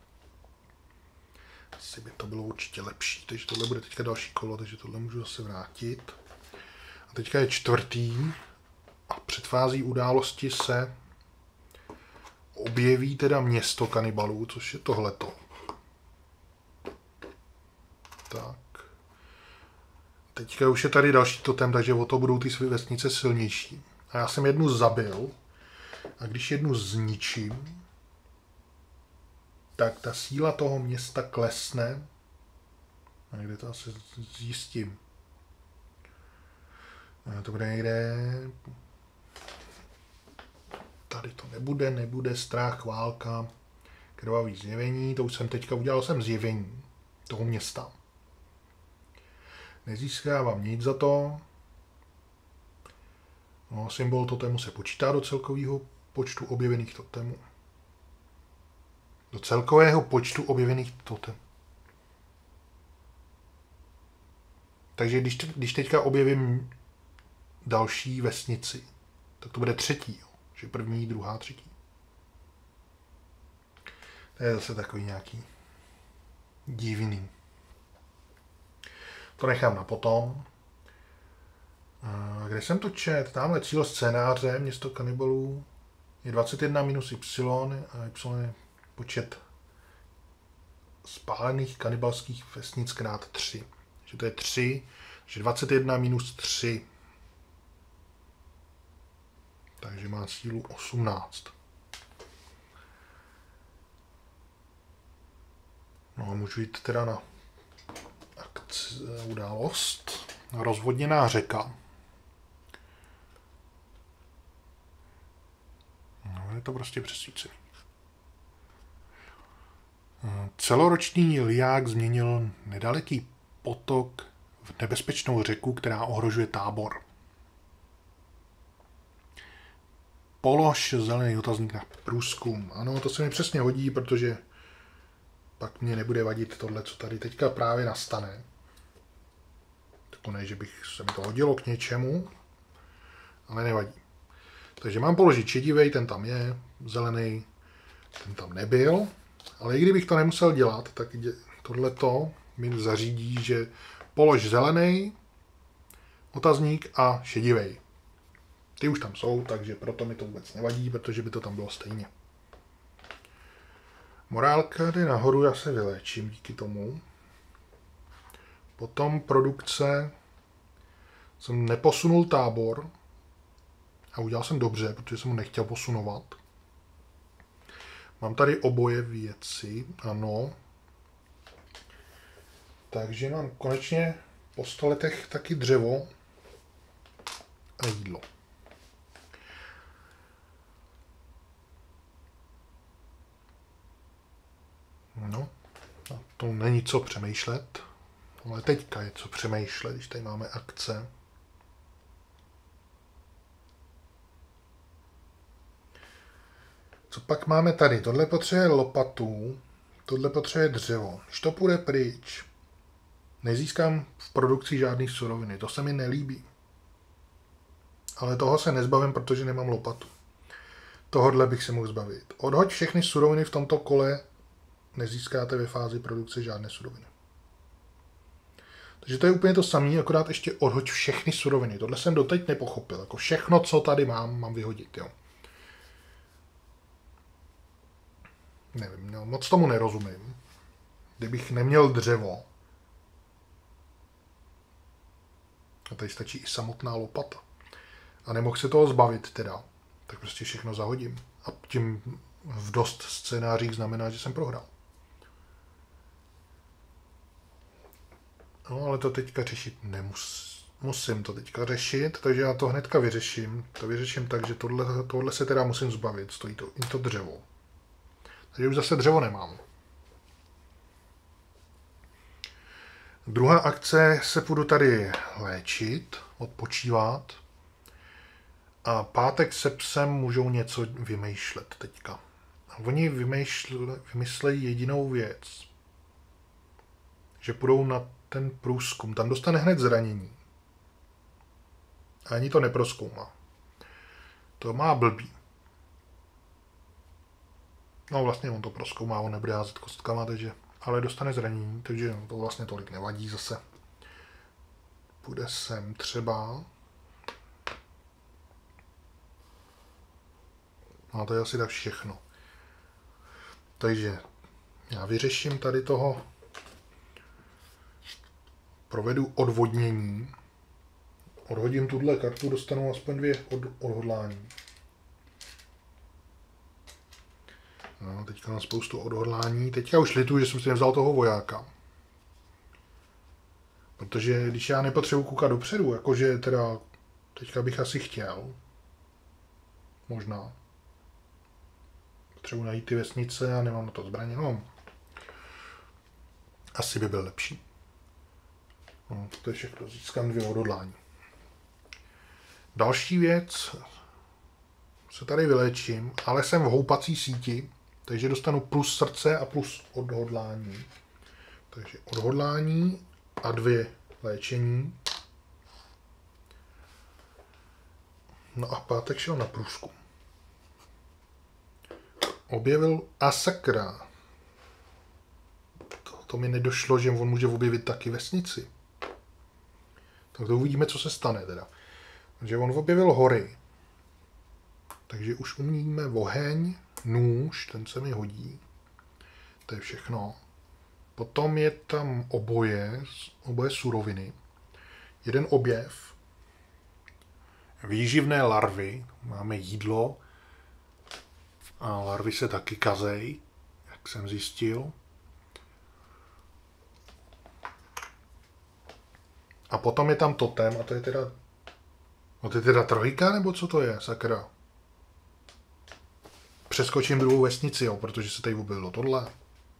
Asi by to bylo určitě lepší, takže tohle bude teďka další kolo, takže tohle můžu zase vrátit. A teďka je čtvrtý a před fází události se objeví teda město kanibalů, což je tohleto. Tak. teďka už je tady další totem, takže o to budou ty své vesnice silnější. A já jsem jednu zabil. A když jednu zničím, tak ta síla toho města klesne. A kde to asi zjistím? A to bude někde... Tady to nebude, nebude strach, válka, krvavý zjevení. To už jsem teďka udělal jsem zjevení toho města. Nezískávám nic za to. No, symbol totému se počítá do celkového počtu objevených totemů. Do celkového počtu objevených totemů. Takže když, když teďka objevím další vesnici, tak to bude třetí. Jo? Že první, druhá, třetí. To je zase takový nějaký divný. To nechám na potom. Kde jsem to čet? Tamhle cíl scénáře, město kanibalů, je dvacet jedna minus Y a Y je počet spálených kanibalských vesnic krát tři. Takže to je tři, že dvacet jedna minus tři. Takže má sílu osmnáct. No a můžu jít teda na akci, událost. Rozvodněná řeka. No, je to prostě přesvícený. Celoroční liák změnil nedaleký potok v nebezpečnou řeku, která ohrožuje tábor. Polož zelený otazník na průzkum. Ano, to se mi přesně hodí, protože pak mě nebude vadit tohle, co tady teďka právě nastane. To ne, že bych se mi to hodilo k něčemu, ale nevadí. Takže mám položit šedivej, ten tam je, zelený, ten tam nebyl, ale i kdybych to nemusel dělat, tak tohleto mi zařídí, že polož zelený, otazník a šedivej. Ty už tam jsou, takže proto mi to vůbec nevadí, protože by to tam bylo stejně. Morálka jde nahoru, já se vyléčím díky tomu. Potom produkce. Jsem neposunul tábor a udělal jsem dobře, protože jsem ho nechtěl posunovat. Mám tady oboje věci, ano. Takže mám konečně po sto letech taky dřevo a jídlo. No, a to není co přemýšlet, ale teďka je co přemýšlet, když tady máme akce. Co pak máme tady? Tohle potřebuje lopatu, tohle potřebuje dřevo. Když to půjde pryč, nezískám v produkci žádný suroviny, to se mi nelíbí. Ale toho se nezbavím, protože nemám lopatu. Tohodle bych se mohl zbavit. Odhoď všechny suroviny v tomto kole, nezískáte ve fázi produkce žádné suroviny. Takže to je úplně to samé, akorát ještě odhoď všechny suroviny. Tohle jsem doteď nepochopil. Jako všechno, co tady mám, mám vyhodit. Jo. Nevím, no, moc tomu nerozumím. Kdybych neměl dřevo, a tady stačí i samotná lopata, a nemohl se toho zbavit teda, tak prostě všechno zahodím. A tím v dost scénářích znamená, že jsem prohrál. No, ale to teďka řešit nemusím. Musím to teďka řešit, takže já to hnedka vyřeším. To vyřeším tak, že tohle, tohle se teda musím zbavit. Stojí to i to dřevo. Takže už zase dřevo nemám. Druhá akce se půjdu tady léčit, odpočívat. A pátek se psem můžou něco vymýšlet teďka. A oni vymýšle, vymyslejí jedinou věc. Že půjdou na ten průzkum. Tam dostane hned zranění. A ani to neprozkoumá. To má blbý. No vlastně on to prozkoumá, on nebude házet kostkama, takže, ale dostane zranění, takže to vlastně tolik nevadí zase. Půjde sem třeba. No to je asi tak všechno. Takže já vyřeším tady toho provedu odvodnění. Odhodím tuhle kartu, dostanu aspoň dvě od, odhodlání. No, teďka mám spoustu odhodlání. Teďka už lituju, že jsem si nevzal toho vojáka. Protože když já nepotřebuji koukat dopředu, jakože teda teďka bych asi chtěl. Možná. Potřebuji najít ty vesnice a nemám na to zbraně. No. Asi by byl lepší. No, to je všechno. Získám dvě odhodlání. Další věc. Se tady vylečím, ale jsem v houpací síti, takže dostanu plus srdce a plus odhodlání. Takže odhodlání a dvě léčení. No a pátek šel na průzkum. Objevil a sakra. To, to mi nedošlo, že on může objevit taky vesnici. Tak to uvidíme, co se stane teda. Takže on objevil hory. Takže už umíme oheň, nůž, ten se mi hodí. To je všechno. Potom je tam oboje, oboje suroviny. Jeden objev. Výživné larvy. Máme jídlo. A larvy se taky kazej, jak jsem zjistil. A potom je tam totem, a to je teda... No to je teda trojka, nebo co to je, sakra? Přeskočím druhou vesnici, jo, protože se tady objevilo tohle.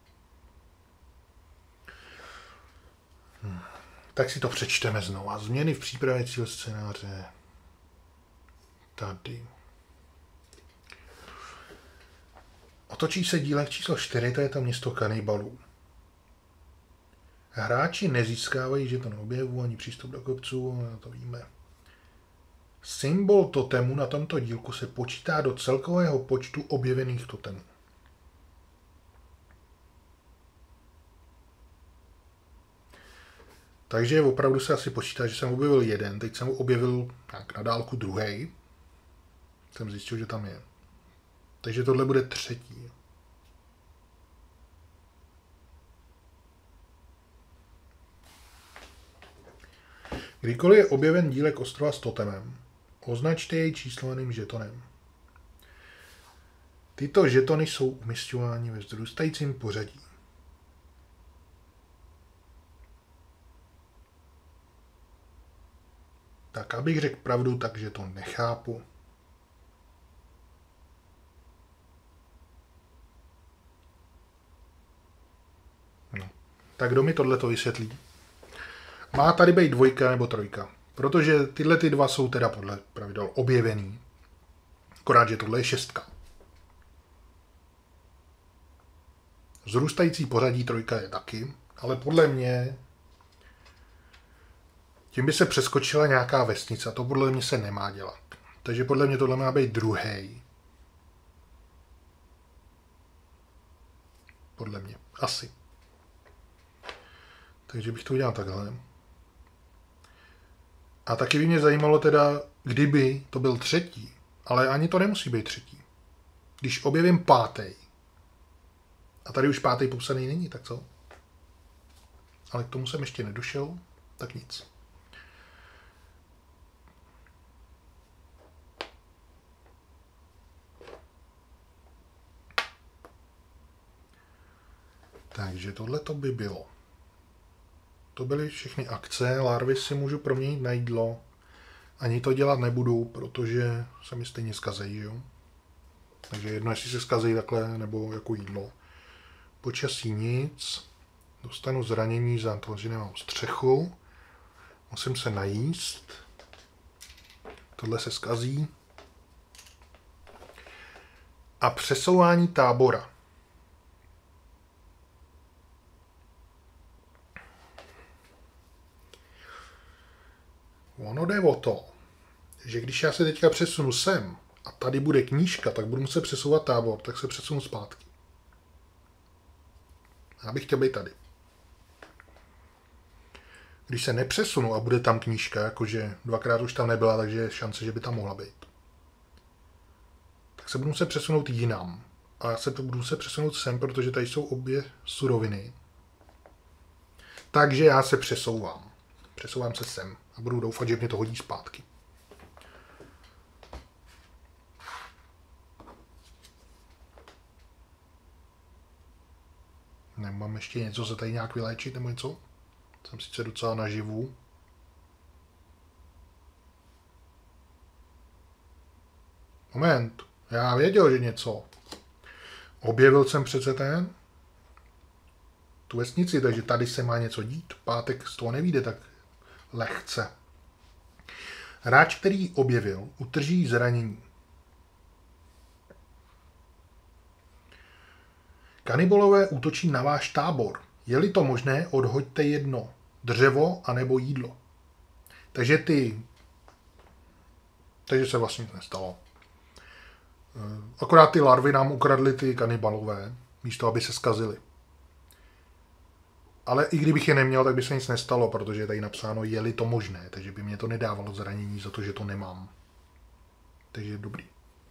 Hm. Tak si to přečteme znovu. Změny v přípravě cíl scénáře. Tady. Otočí se dílek číslo čtyři, to je to město kanibalů. Hráči nezískávají žeton objevu ani přístup do kopců, to víme. Symbol totemu na tomto dílku se počítá do celkového počtu objevených totemů. Takže opravdu se asi počítá, že jsem objevil jeden, teď jsem objevil nějak na dálku druhý. Jsem zjistil, že tam je. Takže tohle bude třetí. Kdykoliv je objeven dílek ostrova s totemem, označte jej číslovaným žetonem. Tyto žetony jsou umisťovány ve vzrůstajícím pořadí. Tak abych řekl pravdu, takže to nechápu. No. Tak kdo mi tohleto vysvětlí? Má tady být dvojka nebo trojka, protože tyhle ty dva jsou teda podle pravidel objevený. Akorát, že tohle je šestka. Vzrůstající pořadí trojka je taky, ale podle mě tím by se přeskočila nějaká vesnice a to podle mě se nemá dělat. Takže podle mě tohle má být druhý. Podle mě. Asi. Takže bych to udělal takhle. A taky by mě zajímalo teda, kdyby to byl třetí, ale ani to nemusí být třetí. Když objevím pátý, a tady už pátý popsaný není, tak co? Ale k tomu jsem ještě nedošel, tak nic. Takže tohle to by bylo. To byly všechny akce, larvy si můžu proměnit na jídlo. Ani to dělat nebudu, protože se mi stejně zkazejí, jo. Takže jedno, jestli se zkazejí takhle, nebo jako jídlo. Počasí nic. Dostanu zranění za to, že nemám střechu. Musím se najíst. Tohle se zkazí. A přesouvání tábora. Ono jde o to, že když já se teďka přesunu sem a tady bude knížka, tak budu muset přesouvat tábor, tak se přesunu zpátky. Já bych chtěl být tady. Když se nepřesunu a bude tam knížka, jakože dvakrát už tam nebyla, takže je šance, že by tam mohla být, tak se budu muset přesunout jinam. A já se budu muset přesunout sem, protože tady jsou obě suroviny. Takže já se přesouvám. Přesouvám se sem a budu doufat, že mě to hodí zpátky. Nemám ještě něco se tady nějak vyléčit nebo něco? Jsem sice docela naživu. Moment, já věděl, že něco. Objevil jsem přece ten tu vesnici, takže tady se má něco dít. Pátek z toho nevyjde tak lehce. Hráč, který objevil, utrží zranění. Kanibalové útočí na váš tábor. Je-li to možné, odhoďte jedno dřevo anebo jídlo. Takže ty... Takže se vlastně nic nestalo. Akorát ty larvy nám ukradly ty kanibalové, místo aby se zkazily. Ale i kdybych je neměl, tak by se nic nestalo, protože je tady napsáno, je-li to možné, takže by mě to nedávalo zranění za to, že to nemám. Takže je dobrý.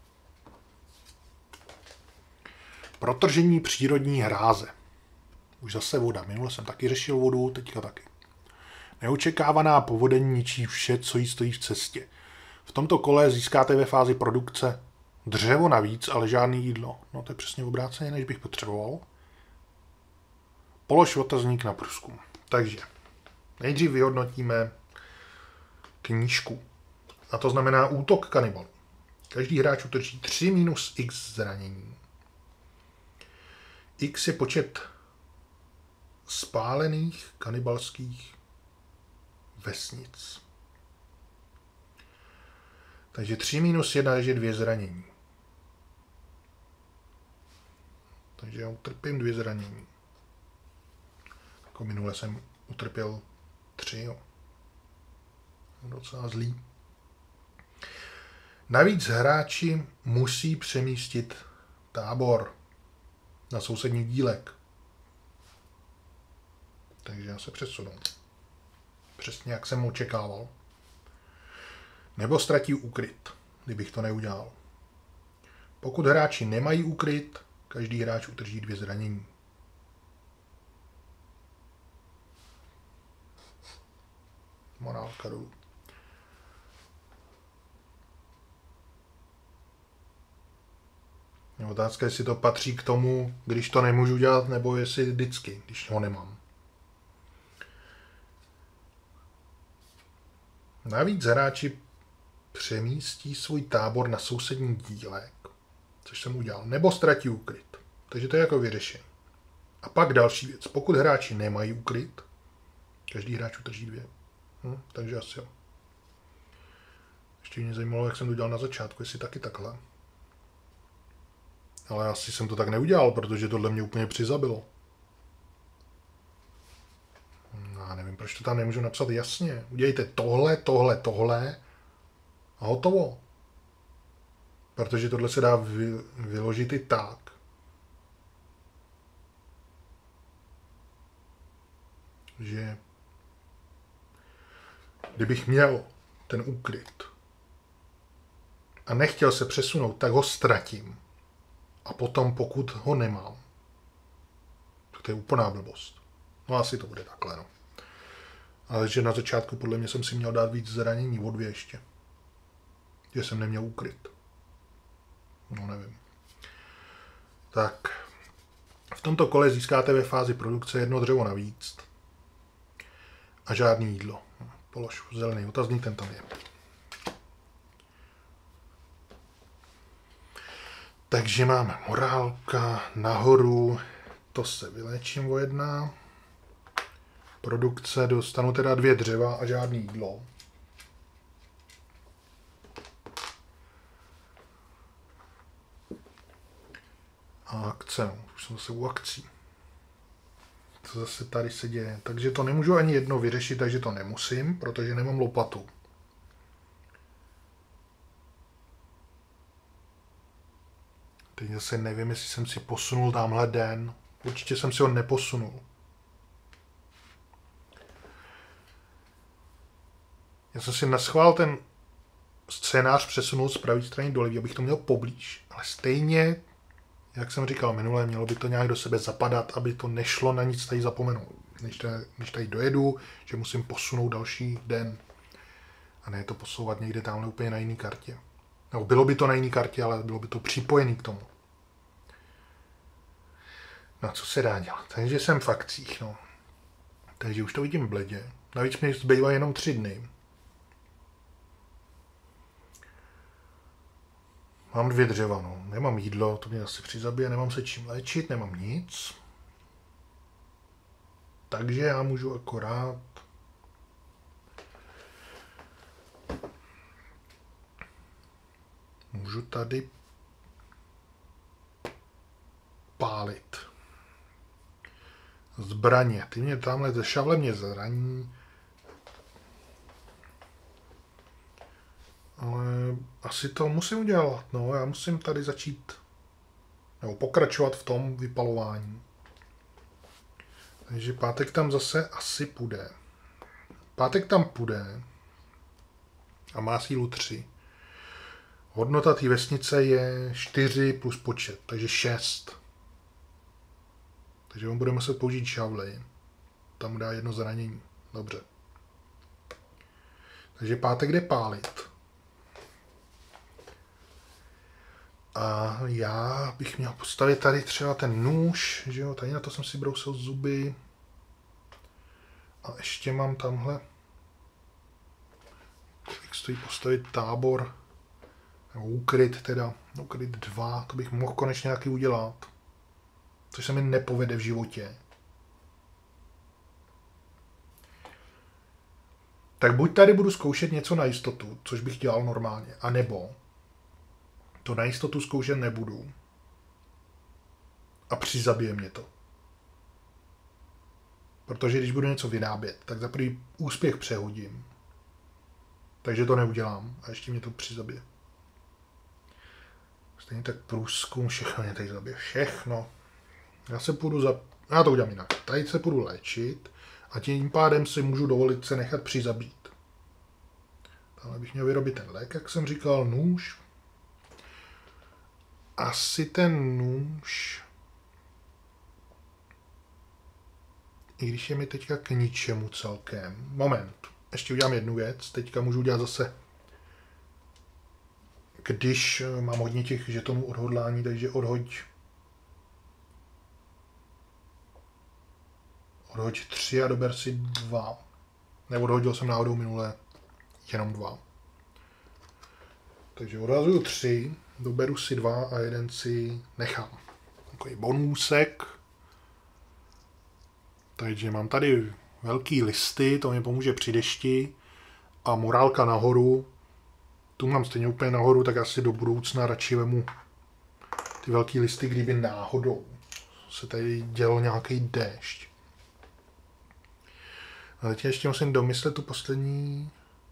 Protržení přírodní hráze. Už zase voda. Minule jsem taky řešil vodu, teďka taky. Neočekávaná povodeň ničí vše, co jí stojí v cestě. V tomto kole získáte ve fázi produkce dřevo navíc, ale žádný jídlo. No to je přesně obráceně, než bych potřeboval. Polož otazník na průzkum. Takže nejdřív vyhodnotíme knížku. A to znamená útok kanibalů. Každý hráč utrží tři minus x zranění. X je počet spálených kanibalských vesnic. Takže tři minus jedna je dvě zranění. Takže já utrpím dvě zranění. Jako minule jsem utrpěl tři. Jo. Docela zlý. Navíc hráči musí přemístit tábor na sousední dílek. Takže já se přesunu. Přesně jak jsem očekával. Nebo ztratí úkryt, kdybych to neudělal. Pokud hráči nemají úkryt, každý hráč utrží dvě zranění. Morálka dolů. Otázka, jestli to patří k tomu, když to nemůžu dělat, nebo jestli vždycky, když ho nemám. Navíc hráči přemístí svůj tábor na sousední dílek, což jsem udělal, nebo ztratí úkryt. Takže to je jako vyřešení. A pak další věc. Pokud hráči nemají úkryt, každý hráč utrží dvě. Hm, takže asi jo. Ještě mě zajímalo, jak jsem to dělal na začátku, jestli taky takhle. Ale asi jsem to tak neudělal, protože tohle mě úplně přizabilo. No, já nevím, proč to tam nemůžu napsat jasně. Udělejte tohle, tohle, tohle a hotovo. Protože tohle se dá vy, vyložit i tak. Že kdybych měl ten úkryt a nechtěl se přesunout, tak ho ztratím. A potom, pokud ho nemám, tak to je úplná blbost. No asi to bude takhle, no. Ale že na začátku podle mě jsem si měl dát víc zranění, o dvě ještě. Že jsem neměl úkryt. No nevím. Tak. V tomto kole získáte ve fázi produkce jedno dřevo navíc. A žádný jídlo. Polož zelený otazník, ten tam je. Takže máme morálka, nahoru, to se vylečím o jedna. Produkce, dostanu teda dvě dřeva a žádný jídlo. A akce, no, už jsem zase u akcí. Co zase tady se děje? Takže to nemůžu ani jedno vyřešit, takže to nemusím, protože nemám lopatu. Teď zase nevím, jestli jsem si posunul tamhle den. Určitě jsem si ho neposunul. Já jsem si naschvál ten scénář přesunul z pravé strany do levé, abych to měl poblíž. Ale stejně, jak jsem říkal minule, mělo by to nějak do sebe zapadat, aby to nešlo na nic tady zapomenout. než tady, než tady dojedu, že musím posunout další den. A ne to posouvat někde tamhle úplně na jiný kartě. No, bylo by to na jiný kartě, ale bylo by to připojený k tomu. No, co se dá dělat? Takže jsem v akcích, no. Takže už to vidím bledě. Navíc mi zbývají jenom tři dny. Mám dvě dřeva, no. Nemám jídlo, to mě asi přizabije, nemám se čím léčit, nemám nic. Takže já můžu akorát můžu tady pálit. Zbraně. Ty mě tamhle ze šavle mě zraní. Ale asi to musím udělat. No, já musím tady začít nebo pokračovat v tom vypalování. Takže pátek tam zase asi půjde. Pátek tam půjde a má sílu tři. Hodnota té vesnice je čtyři plus počet, takže šest. Takže on bude muset použít šavli. Tam mu dá jedno zranění. Dobře. Takže pátek jde pálit. A já bych měl postavit tady třeba ten nůž, že jo, tady na to jsem si brousil zuby. A ještě mám tamhle, jak stojí postavit tábor, nebo úkryt teda, úkryt dva, to bych mohl konečně taky udělat. Což se mi nepovede v životě. Tak buď tady budu zkoušet něco na jistotu, což bych dělal normálně, anebo to na jistotu zkoušet nebudu a přizabije mě to. Protože když budu něco vyrábět, tak za prvý úspěch přehodím. Takže to neudělám a ještě mě to přizabije. Stejně tak průzkum, všechno mě tady zabije. Všechno. Já se půjdu za... Já to udělám jinak. Tady se půjdu léčit a tím pádem si můžu dovolit se nechat přizabít. Tady bych měl vyrobit ten lék, jak jsem říkal, nůž. Asi ten nůž... I když je mi teďka k ničemu celkem. Moment. Ještě udělám jednu věc. Teďka můžu udělat zase... Když mám hodně těch žetonů odhodlání, takže odhoď... Odhoď tři a dober si dva. Nebo odhodil jsem náhodou minule jenom dva. Takže odhazuju tři, doberu si dva a jeden si nechám. Takový bonusek. Takže mám tady velký listy, to mi pomůže při dešti. A morálka nahoru. Tu mám stejně úplně nahoru, tak asi do budoucna radši vemu ty velký listy, kdyby náhodou se tady dělal nějaký déšť. Ale teď ještě musím domyslet tu poslední.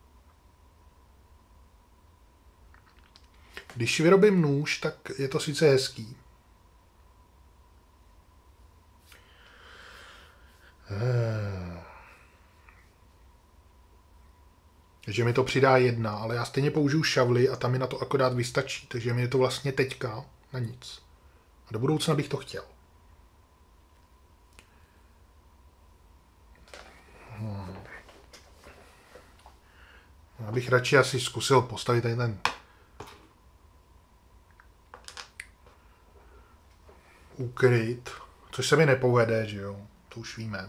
Když vyrobím nůž, tak je to sice hezký. Takže mi to přidá jedna, ale já stejně použiju šavly a tam mi na to akorát vystačí, takže mi je to vlastně teďka na nic. A do budoucna bych to chtěl. Hmm. Já bych radši asi zkusil postavit tady ten úkryt, což se mi nepovede, že jo, to už víme.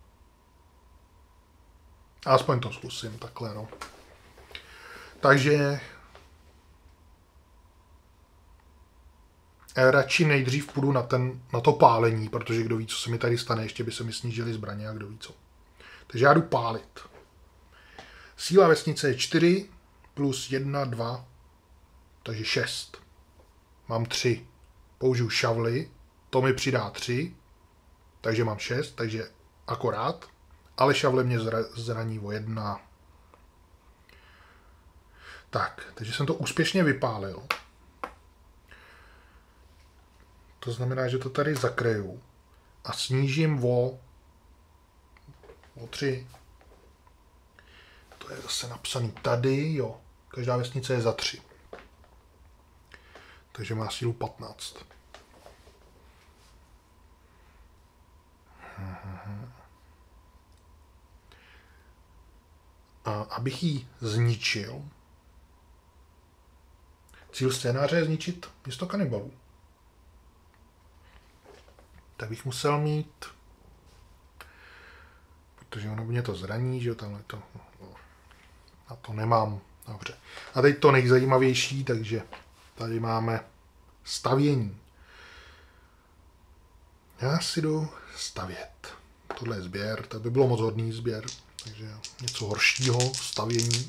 Aspoň to zkusím takhle, no. Takže radši nejdřív půjdu na, ten, na to pálení, protože kdo ví, co se mi tady stane, ještě by se mi snížily zbraně a kdo ví co. Takže já jdu pálit. Síla vesnice je čtyři plus jedna, dva, takže šest. Mám tři. Použiju šavly, to mi přidá tři, takže mám šest, takže akorát. Ale šavle mě zraní o jedna. Tak, takže jsem to úspěšně vypálil. To znamená, že to tady zakryju a snížím o, o tři. To je zase napsaný tady, jo. Každá vesnice je za tři. Takže má sílu patnáct. A abych ji zničil, cíl scénáře je zničit město kanibalů. Tak bych musel mít, protože ono mě to zraní, že tamhle to, a to nemám. Dobře. A teď to nejzajímavější, takže tady máme stavění. Já si jdu stavět. Tohle je sběr, to by bylo moc hodný sběr, takže něco horšího, stavění.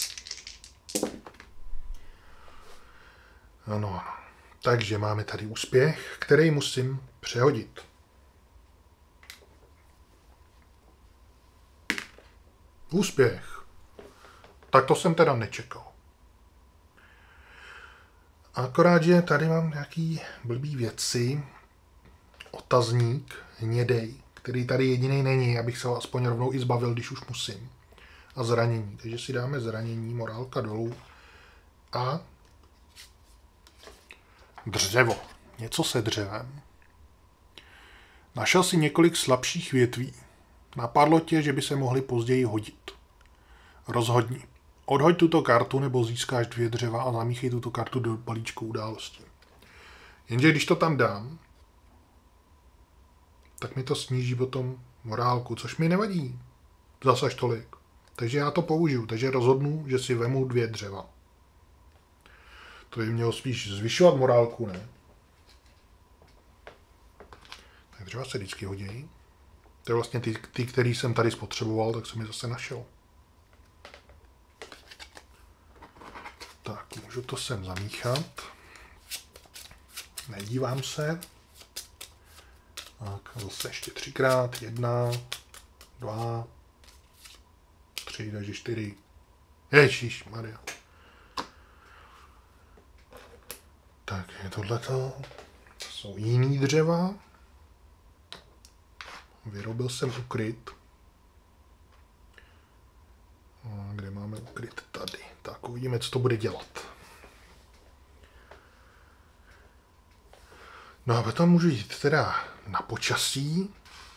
Ano, takže máme tady úspěch, který musím přehodit. Úspěch. Tak to jsem teda nečekal. Akorát, že tady mám nějaký blbý věci. Otazník, hnědej, který tady jediný není, abych se ho aspoň rovnou i zbavil, když už musím. A zranění. Takže si dáme zranění, morálka dolů. A dřevo. Něco se dřevem. Našel si několik slabších větví. Napadlo tě, že by se mohly později hodit. Rozhodni. Odhoď tuto kartu, nebo získáš dvě dřeva a zamíchej tuto kartu do balíčku událostí. Jenže když to tam dám, tak mi to sníží potom morálku, což mi nevadí. Zas až tolik. Takže já to použiju. Takže rozhodnu, že si vemu dvě dřeva. To by mělo spíš zvyšovat morálku, ne? Tak dřeva se vždycky hodí. To je vlastně ty, ty, který jsem tady spotřeboval, tak jsem je zase našel. Tak, můžu to sem zamíchat. Nedívám se. Tak, zase ještě třikrát. Jedna, dva, tři, takže čtyři. Ježišmarja. Tak, je tohleto. To jsou jiný dřeva. Vyrobil jsem ukryt. A kde máme ukryt? Tady. Tak uvidíme, co to bude dělat. No a potom můžu jít teda na počasí.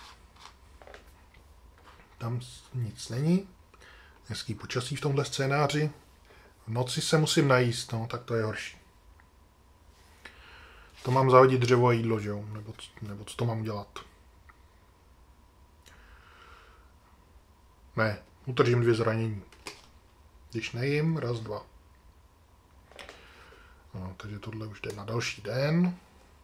Tam nic není. Hezký počasí v tomhle scénáři. V noci se musím najíst, no, tak to je horší. To mám zahodit dřevo a jídlo, že jo? Nebo, nebo co to mám dělat? Ne, utržím dvě zranění. Když nejím, raz, dva. No, takže tohle už jde na další den.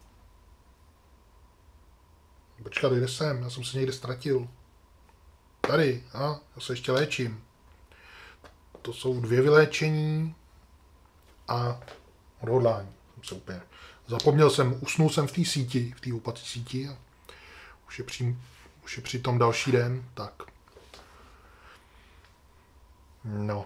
Počkat, kde jsem? Já jsem se někde ztratil. Tady, a já se ještě léčím. To jsou dvě vyléčení a odhodlání. Jsem se úplně... Zapomněl jsem, usnul jsem v té síti, v té houpací síti a už je, při, už je při tom další den, tak. No.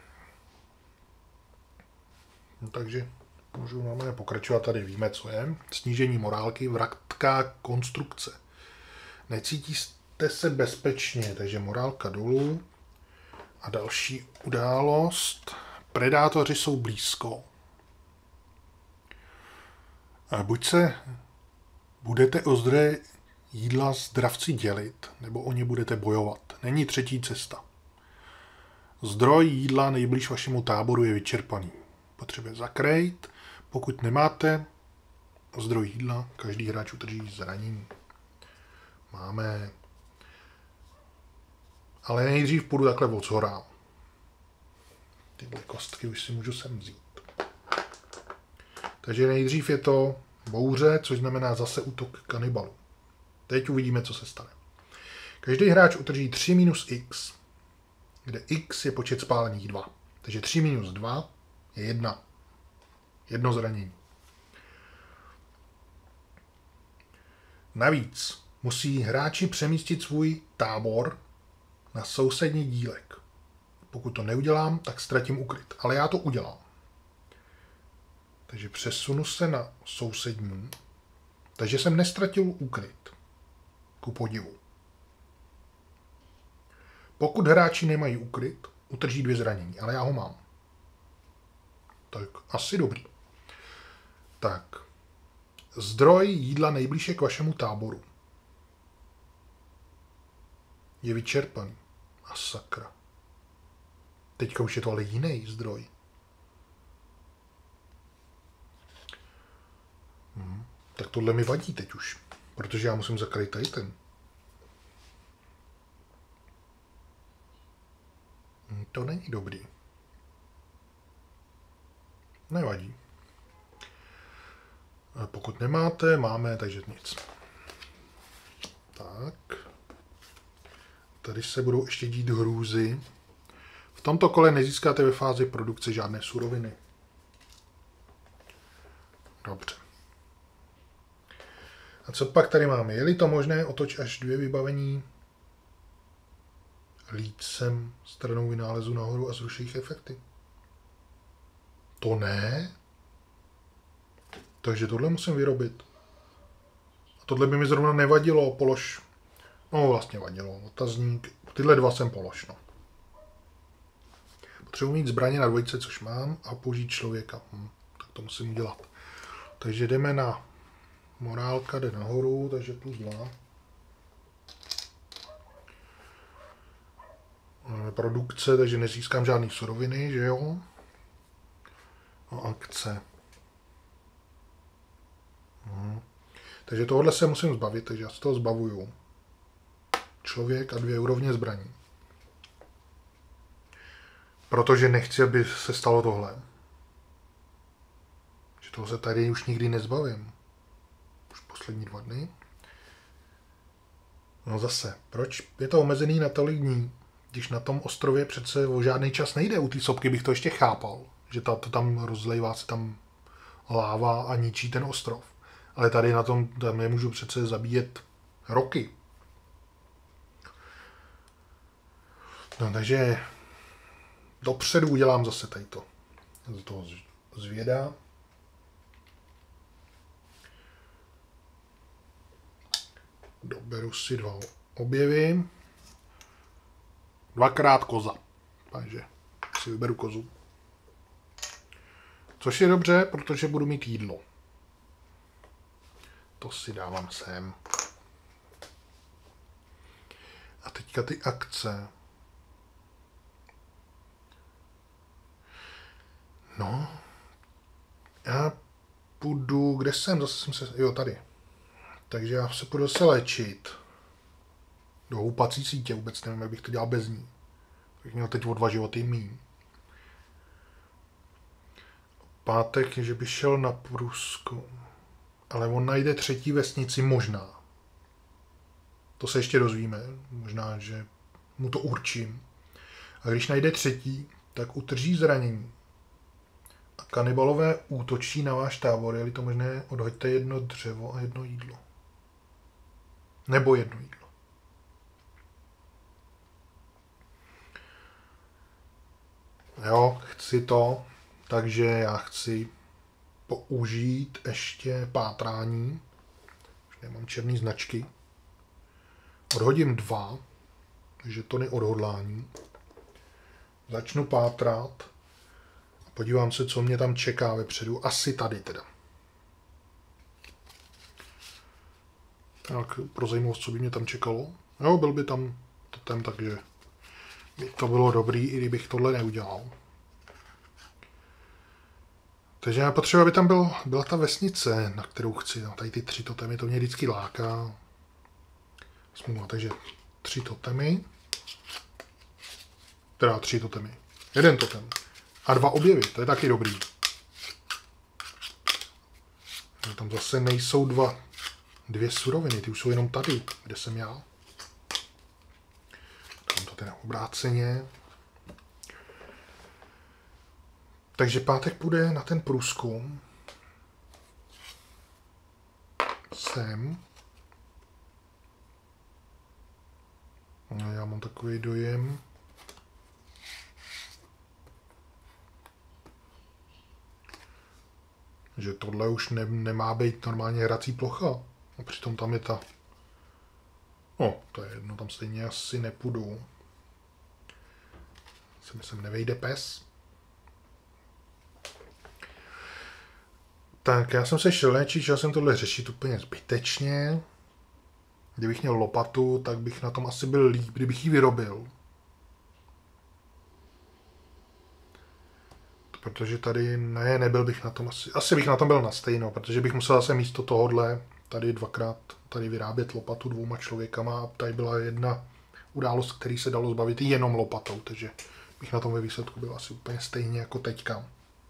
no takže můžu normálně pokračovat, tady víme, co je. Snížení morálky, vratká konstrukce. Necítíte se bezpečně, takže morálka dolů. A další událost. Predátoři jsou blízko. A buď se budete o zdroje jídla s dravci dělit, nebo o ně budete bojovat. Není třetí cesta. Zdroj jídla nejblíž vašemu táboru je vyčerpaný. Potřebuje zakrejt. Pokud nemáte zdroj jídla, každý hráč utrží zranění. Máme. Ale nejdřív půjdu takhle od shora. Tyhle kostky už si můžu sem vzít. Takže nejdřív je to bouře, což znamená zase útok kanibalů. Teď uvidíme, co se stane. Každý hráč utrží tři minus x, kde x je počet spálených dva. Takže tři minus dva je jedna. Jedno zranění. Navíc musí hráči přemístit svůj tábor na sousední dílek. Pokud to neudělám, tak ztratím ukryt. Ale já to udělám. Takže přesunu se na sousední. Takže jsem nestratil úkryt. Ku podivu. Pokud hráči nemají úkryt, utrží dvě zranění, ale já ho mám. Tak asi dobrý. Tak. Zdroj jídla nejblíže k vašemu táboru je vyčerpaný. A sakra. Teďka už je to ale jiný zdroj. Hmm. Tak tohle mi vadí teď už, protože já musím zakrýt tady ten. Hmm, to není dobrý. Nevadí. A pokud nemáte, máme, takže nic. Tak. Tady se budou ještě dít hrůzy. V tomto kole nezískáte ve fázi produkce žádné suroviny. Dobře. A co pak tady máme? Je-li to možné, otoč až dvě vybavení lícem stranou vynálezu nahoru a zruší jejich efekty. To ne. Takže tohle musím vyrobit. A tohle by mi zrovna nevadilo, polož. No vlastně vadilo, otazník. Tyhle dva jsem polož, no. Potřebuji mít zbraně na dvojce, což mám, a použít člověka. Hm, tak to musím udělat. Takže jdeme na morálka, jde nahoru, takže plus dva. Produkce, takže nezískám žádný suroviny, že jo? A akce. Hm. Takže tohle se musím zbavit, takže já se toho zbavuju. Člověk a dvě úrovně zbraní. Protože nechci, aby se stalo tohle. Že toho se tady už nikdy nezbavím. Už poslední dva dny. No zase, proč je to omezený na tolik dní, když na tom ostrově přece o žádný čas nejde. U té sopky bych to ještě chápal, že ta, to tam rozlejvá se tam láva a ničí ten ostrov. Ale tady na tom tam nemůžu přece zabíjet roky. No takže dopředu udělám zase tady to. Z toho zvěda. Doberu si dva objevy. Dvakrát koza. Takže si vyberu kozu. Což je dobře, protože budu mít jídlo. To si dávám sem. A teďka ty akce. No. Já půjdu, kde jsem? Zase jsem se, jo, tady. Takže já se půjdu zase léčit. Do houpací sítě, vůbec nevím, jak bych to dělal bez ní. Bych měl teď o dva životy míň. Pátek, že by šel na průzkum. Ale on najde třetí vesnici možná. To se ještě dozvíme. Možná, že mu to určím. A když najde třetí, tak utrží zranění. A kanibalové útočí na váš tábor. Je-li to možné, odhoďte jedno dřevo a jedno jídlo. Nebo jedno jídlo. Jo, chci to. Takže já chci použít ještě pátrání. Už nemám černé značky. Odhodím dva žetony odhodlání. Začnu pátrat. A podívám se, co mě tam čeká vepředu. Asi tady teda. Tak pro zajímavost, co by mě tam čekalo. Jo, byl by tam totem, takže by to bylo dobrý, i kdybych tohle neudělal. Takže já potřebuji, aby tam byl, byla ta vesnice, na kterou chci. No, tady ty tři totemy, to mě vždycky láká. Smůla, takže tři totemy. Teda tři totemy. Jeden totem. A dva objevy, to je taky dobrý. Tam zase nejsou dva, dvě suroviny, ty už jsou jenom tady, kde jsem já. Tam to teda obráceně. Takže pátek půjde na ten průzkum. Sem. A já mám takový dojem, že tohle už ne, nemá být normálně hrací plocha. A přitom tam je ta... No, to je jedno, tam stejně asi nepůjdu. Se mi sem nevejde pes. Tak, já jsem se šel léčit, šel jsem tohle řešit úplně zbytečně. Kdybych měl lopatu, tak bych na tom asi byl líp, kdybych ji vyrobil. Protože tady, ne, nebyl bych na tom asi, asi bych na tom byl na stejno, protože bych musel zase místo tohohle tady dvakrát tady vyrábět lopatu dvouma člověkama a tady byla jedna událost, který se dalo zbavit jenom lopatou, takže bych na tom ve výsledku byl asi úplně stejně jako teďka.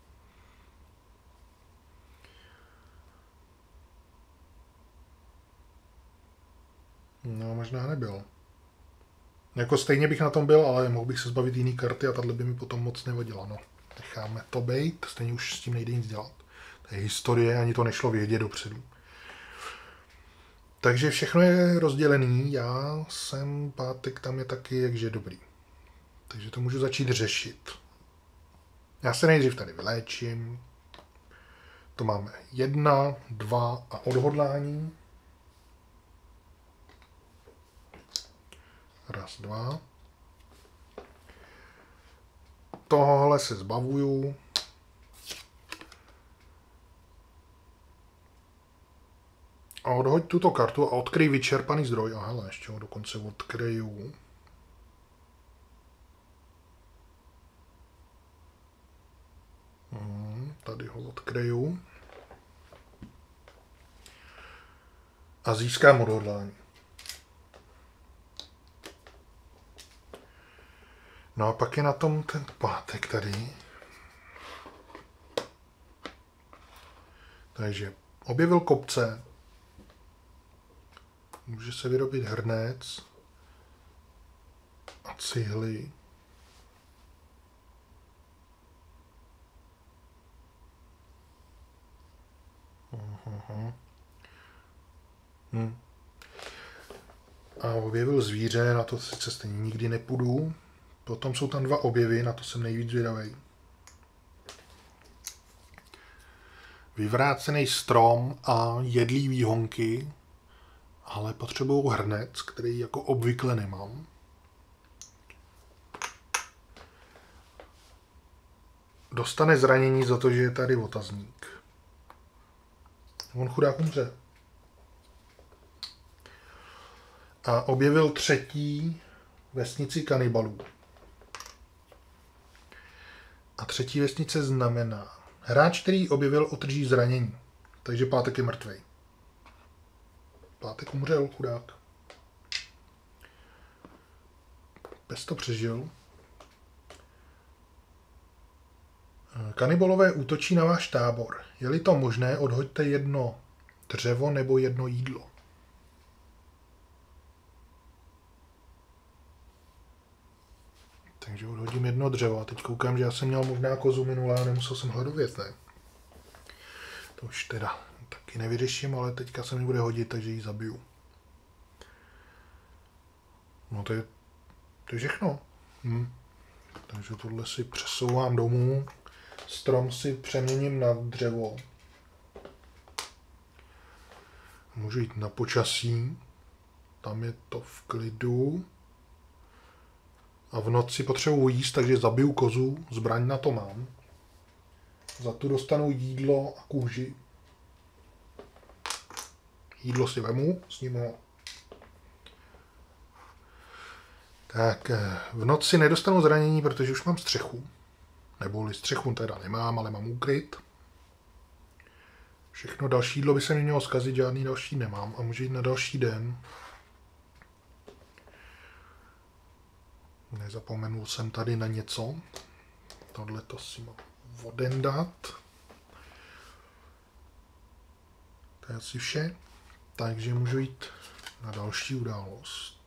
No, možná nebyl. Jako stejně bych na tom byl, ale mohl bych se zbavit jiný karty a tahle by mi potom moc nevadila. No, necháme to bejt, stejně už s tím nejde nic dělat. To je historie, ani to nešlo vědět dopředu. Takže všechno je rozdělený, já jsem pátek, tam je taky jakže dobrý. Takže to můžu začít řešit. Já se nejdřív tady vyléčím. To máme jedna, dva a odhodlání. Raz, dva. Tohle se zbavuju. A odhoď tuto kartu a odkryj vyčerpaný zdroj. A hele, ještě ho dokonce odkryju. Hmm, tady ho odkryju. A získám odhodlání. No a pak je na tom ten pátek tady. Takže objevil kopce. Může se vyrobit hrnec a cihly. Uhum. Hm. A objevil zvíře, na to sice stejně nikdy nepůjdu. Potom jsou tam dva objevy, na to jsem nejvíc zvědavý. Vyvrácený strom a jedlí výhonky, ale potřebuju hrnec, který jako obvykle nemám. Dostane zranění za to, že je tady otazník. On chudák umře. A objevil třetí vesnici kanibalů. A třetí vesnice znamená, hráč, který objevil, otrží zranění. Takže pátek je mrtvej. Pátek umřel, chudák. Pes to přežil. Kanibalové útočí na váš tábor. Je-li to možné, odhoďte jedno dřevo nebo jedno jídlo. Takže odhodím jedno dřevo. A teď koukám, že já jsem měl možná kozu minulá a nemusel jsem hladovět, ne? To už teda taky nevyřeším, ale teďka se mi bude hodit, takže ji zabiju. No to je, to je všechno. Hm. Takže tohle si přesouvám domů. Strom si přeměním na dřevo. Můžu jít na počasí. Tam je to v klidu. A v noci potřebuji jíst, takže zabiju kozu. Zbraň na to mám. Za tu dostanu jídlo a kůži. Jídlo si vemu, s ním ho. Tak v noci nedostanu zranění, protože už mám střechu. Neboli střechu teda nemám, ale mám úkryt. Všechno další jídlo by se mi mělo zkazit, žádný další nemám a může jít na další den. Nezapomenul jsem tady na něco. Tohle to si mám odendat. To je asi vše. Takže můžu jít na další událost.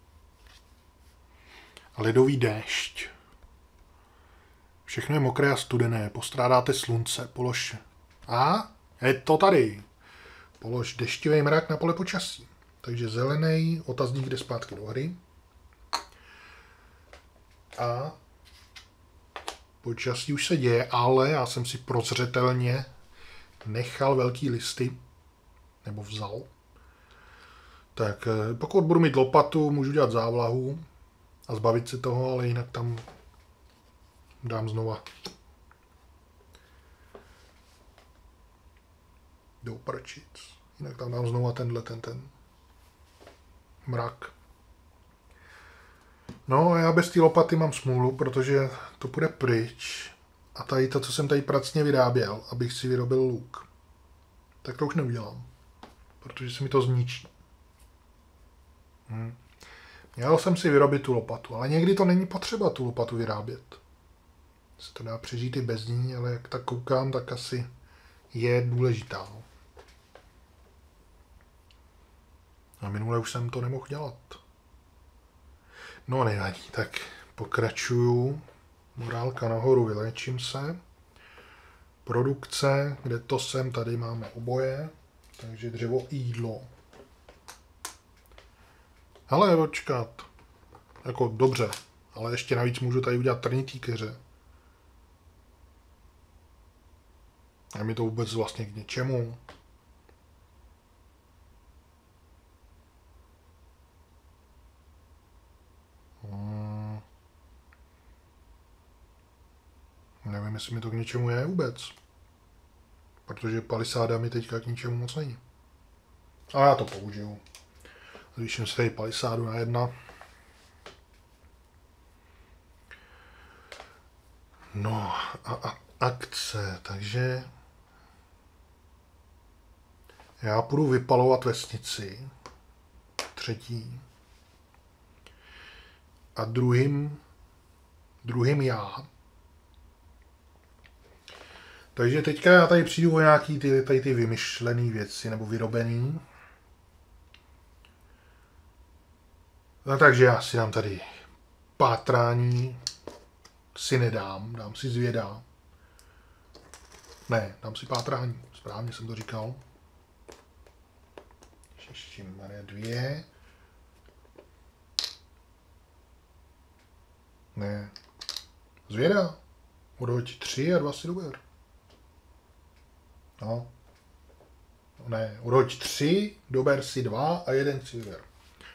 Ledový déšť. Všechno je mokré a studené. Postrádáte slunce. Polož. A? Je to tady. Polož deštivý mrak na pole počasí. Takže zelený otazník jde zpátky do hry. A počasí už se děje, ale já jsem si prozřetelně nechal velký listy. Nebo vzal. Tak pokud budu mít lopatu, můžu dělat závlahu a zbavit se toho, ale jinak tam dám znova do prčic. Jinak tam dám znova tenhle, ten, ten mrak. No a já bez té lopaty mám smůlu, protože to půjde pryč a tady to, co jsem tady pracně vyráběl, abych si vyrobil luk, tak to už neudělám, protože se mi to zničí. Hm. Měl jsem si vyrobit tu lopatu, ale někdy to není potřeba tu lopatu vyrábět. Se to dá přežít i bez ní, ale jak tak koukám, tak asi je důležitá. A minule už jsem to nemohl dělat. No nevadí, tak pokračuju. Morálka nahoru, vylečím se. Produkce, kde to jsem, tady máme oboje. Takže dřevo i jídlo. Hele, počkat. Jako dobře, ale ještě navíc můžu tady udělat trnitý keře. A mi to vůbec vlastně k něčemu. Hmm. Nevím, jestli mi to k něčemu je vůbec. Protože palisáda mi teďka k ničemu moc není. A já to použiju. Zvýším si tady palisádu na jedna. No a, a akce, takže já půjdu vypalovat vesnici. Třetí. A druhým, druhým já. Takže teďka já tady přijdu o nějaký ty, tady ty vymyšlené věci, nebo vyrobený. No, takže já si dám tady pátrání. Si nedám, dám si zvěda. Ne, dám si pátrání. Správně jsem to říkal. Ježišmarja, dvě. Ne. Zvěda. Odhoď tři a dva si dober. No. Ne, odhoď tři, dober si dva a jeden si vyber.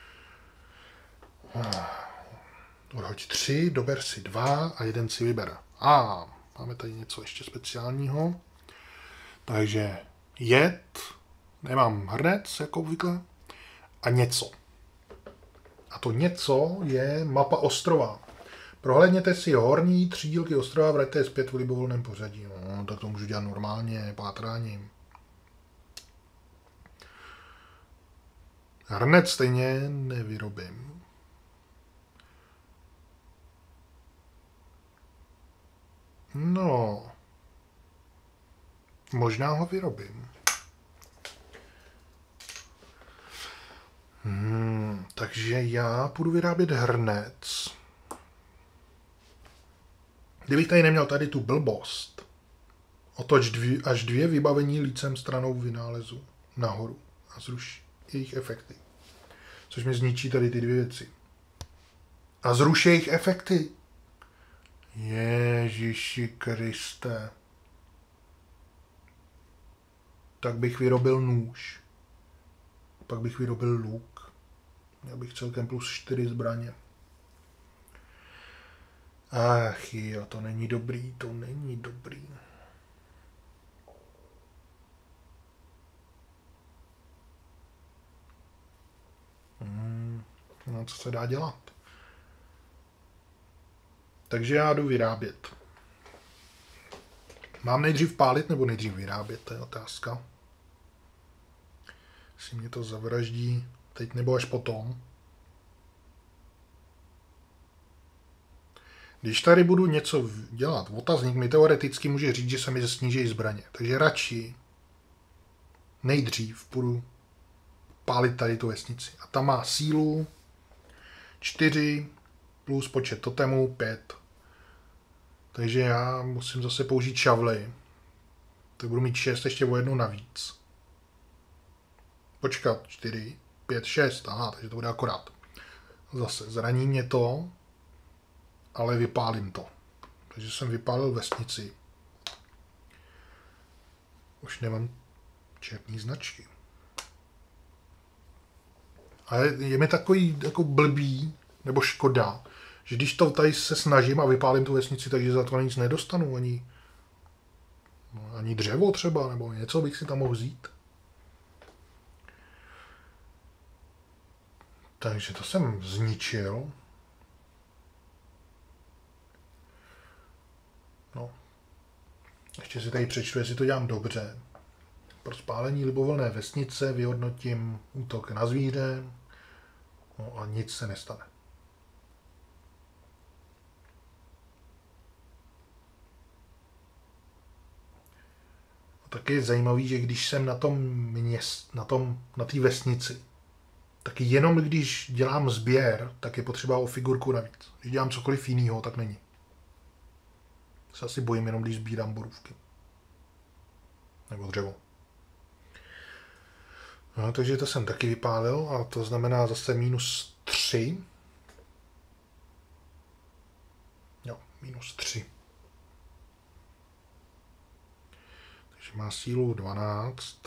Odhoď tři, dober si dva a jeden si vyber. A máme tady něco ještě speciálního. Takže jed, nemám hrnec, jako obvykle, a něco. A to něco je mapa ostrova. Prohlédněte si horní tři dílky ostrova, vraťte je zpět v libovolném pořadí. No, tak to můžu dělat normálně, pátráním. Hrnec stejně nevyrobím. No, možná ho vyrobím. Hmm, takže já půjdu vyrábět hrnec. Kdybych tady neměl tady tu blbost, otoč dvě, až dvě vybavení lícem stranou vynálezu nahoru a zruš jejich efekty. Což mi zničí tady ty dvě věci. A zruš jejich efekty. Ježiši Kriste. Tak bych vyrobil nůž. Pak bych vyrobil luk. Měl bych celkem plus čtyři zbraně. Ach jo, to není dobrý, to není dobrý. Hmm, no co se dá dělat? Takže já jdu vyrábět. Mám nejdřív pálit nebo nejdřív vyrábět, to je otázka. Jestli mě to zavraždí teď nebo až potom. Když tady budu něco dělat, otazník mi teoreticky může říct, že se mi sníží zbraně. Takže radši nejdřív půjdu pálit tady tu vesnici. A ta má sílu čtyři plus počet totemů pět. Takže já musím zase použít šavly. Tak budu mít šest ještě o jednu navíc. Počkat, čtyři, pět, šest. Aha, takže to bude akorát. Zase zraní mě to, ale vypálím to. Takže jsem vypálil vesnici. Už nemám černý značky. A je, je mi takový jako blbý, nebo škoda, že když to tady se snažím a vypálím tu vesnici, takže za to nic nedostanu, ani, no, ani dřevo třeba, nebo něco bych si tam mohl vzít. Takže to jsem zničil. No, Ještě si tady přečtu, jestli to dělám dobře. Pro spálení libovolné vesnice vyhodnotím útok na zvíře, no a nic se nestane. A taky je zajímavý, že když jsem na tom měst, na tom, na té vesnici, tak jenom když dělám sběr, tak je potřeba o figurku navíc. Když dělám cokoliv jiného, tak není. Se asi bojím jenom, když sbírám borůvky. Nebo dřevo. No, takže to jsem taky vypálil a to znamená zase minus tři. Jo, minus tři. Takže má sílu dvanáct.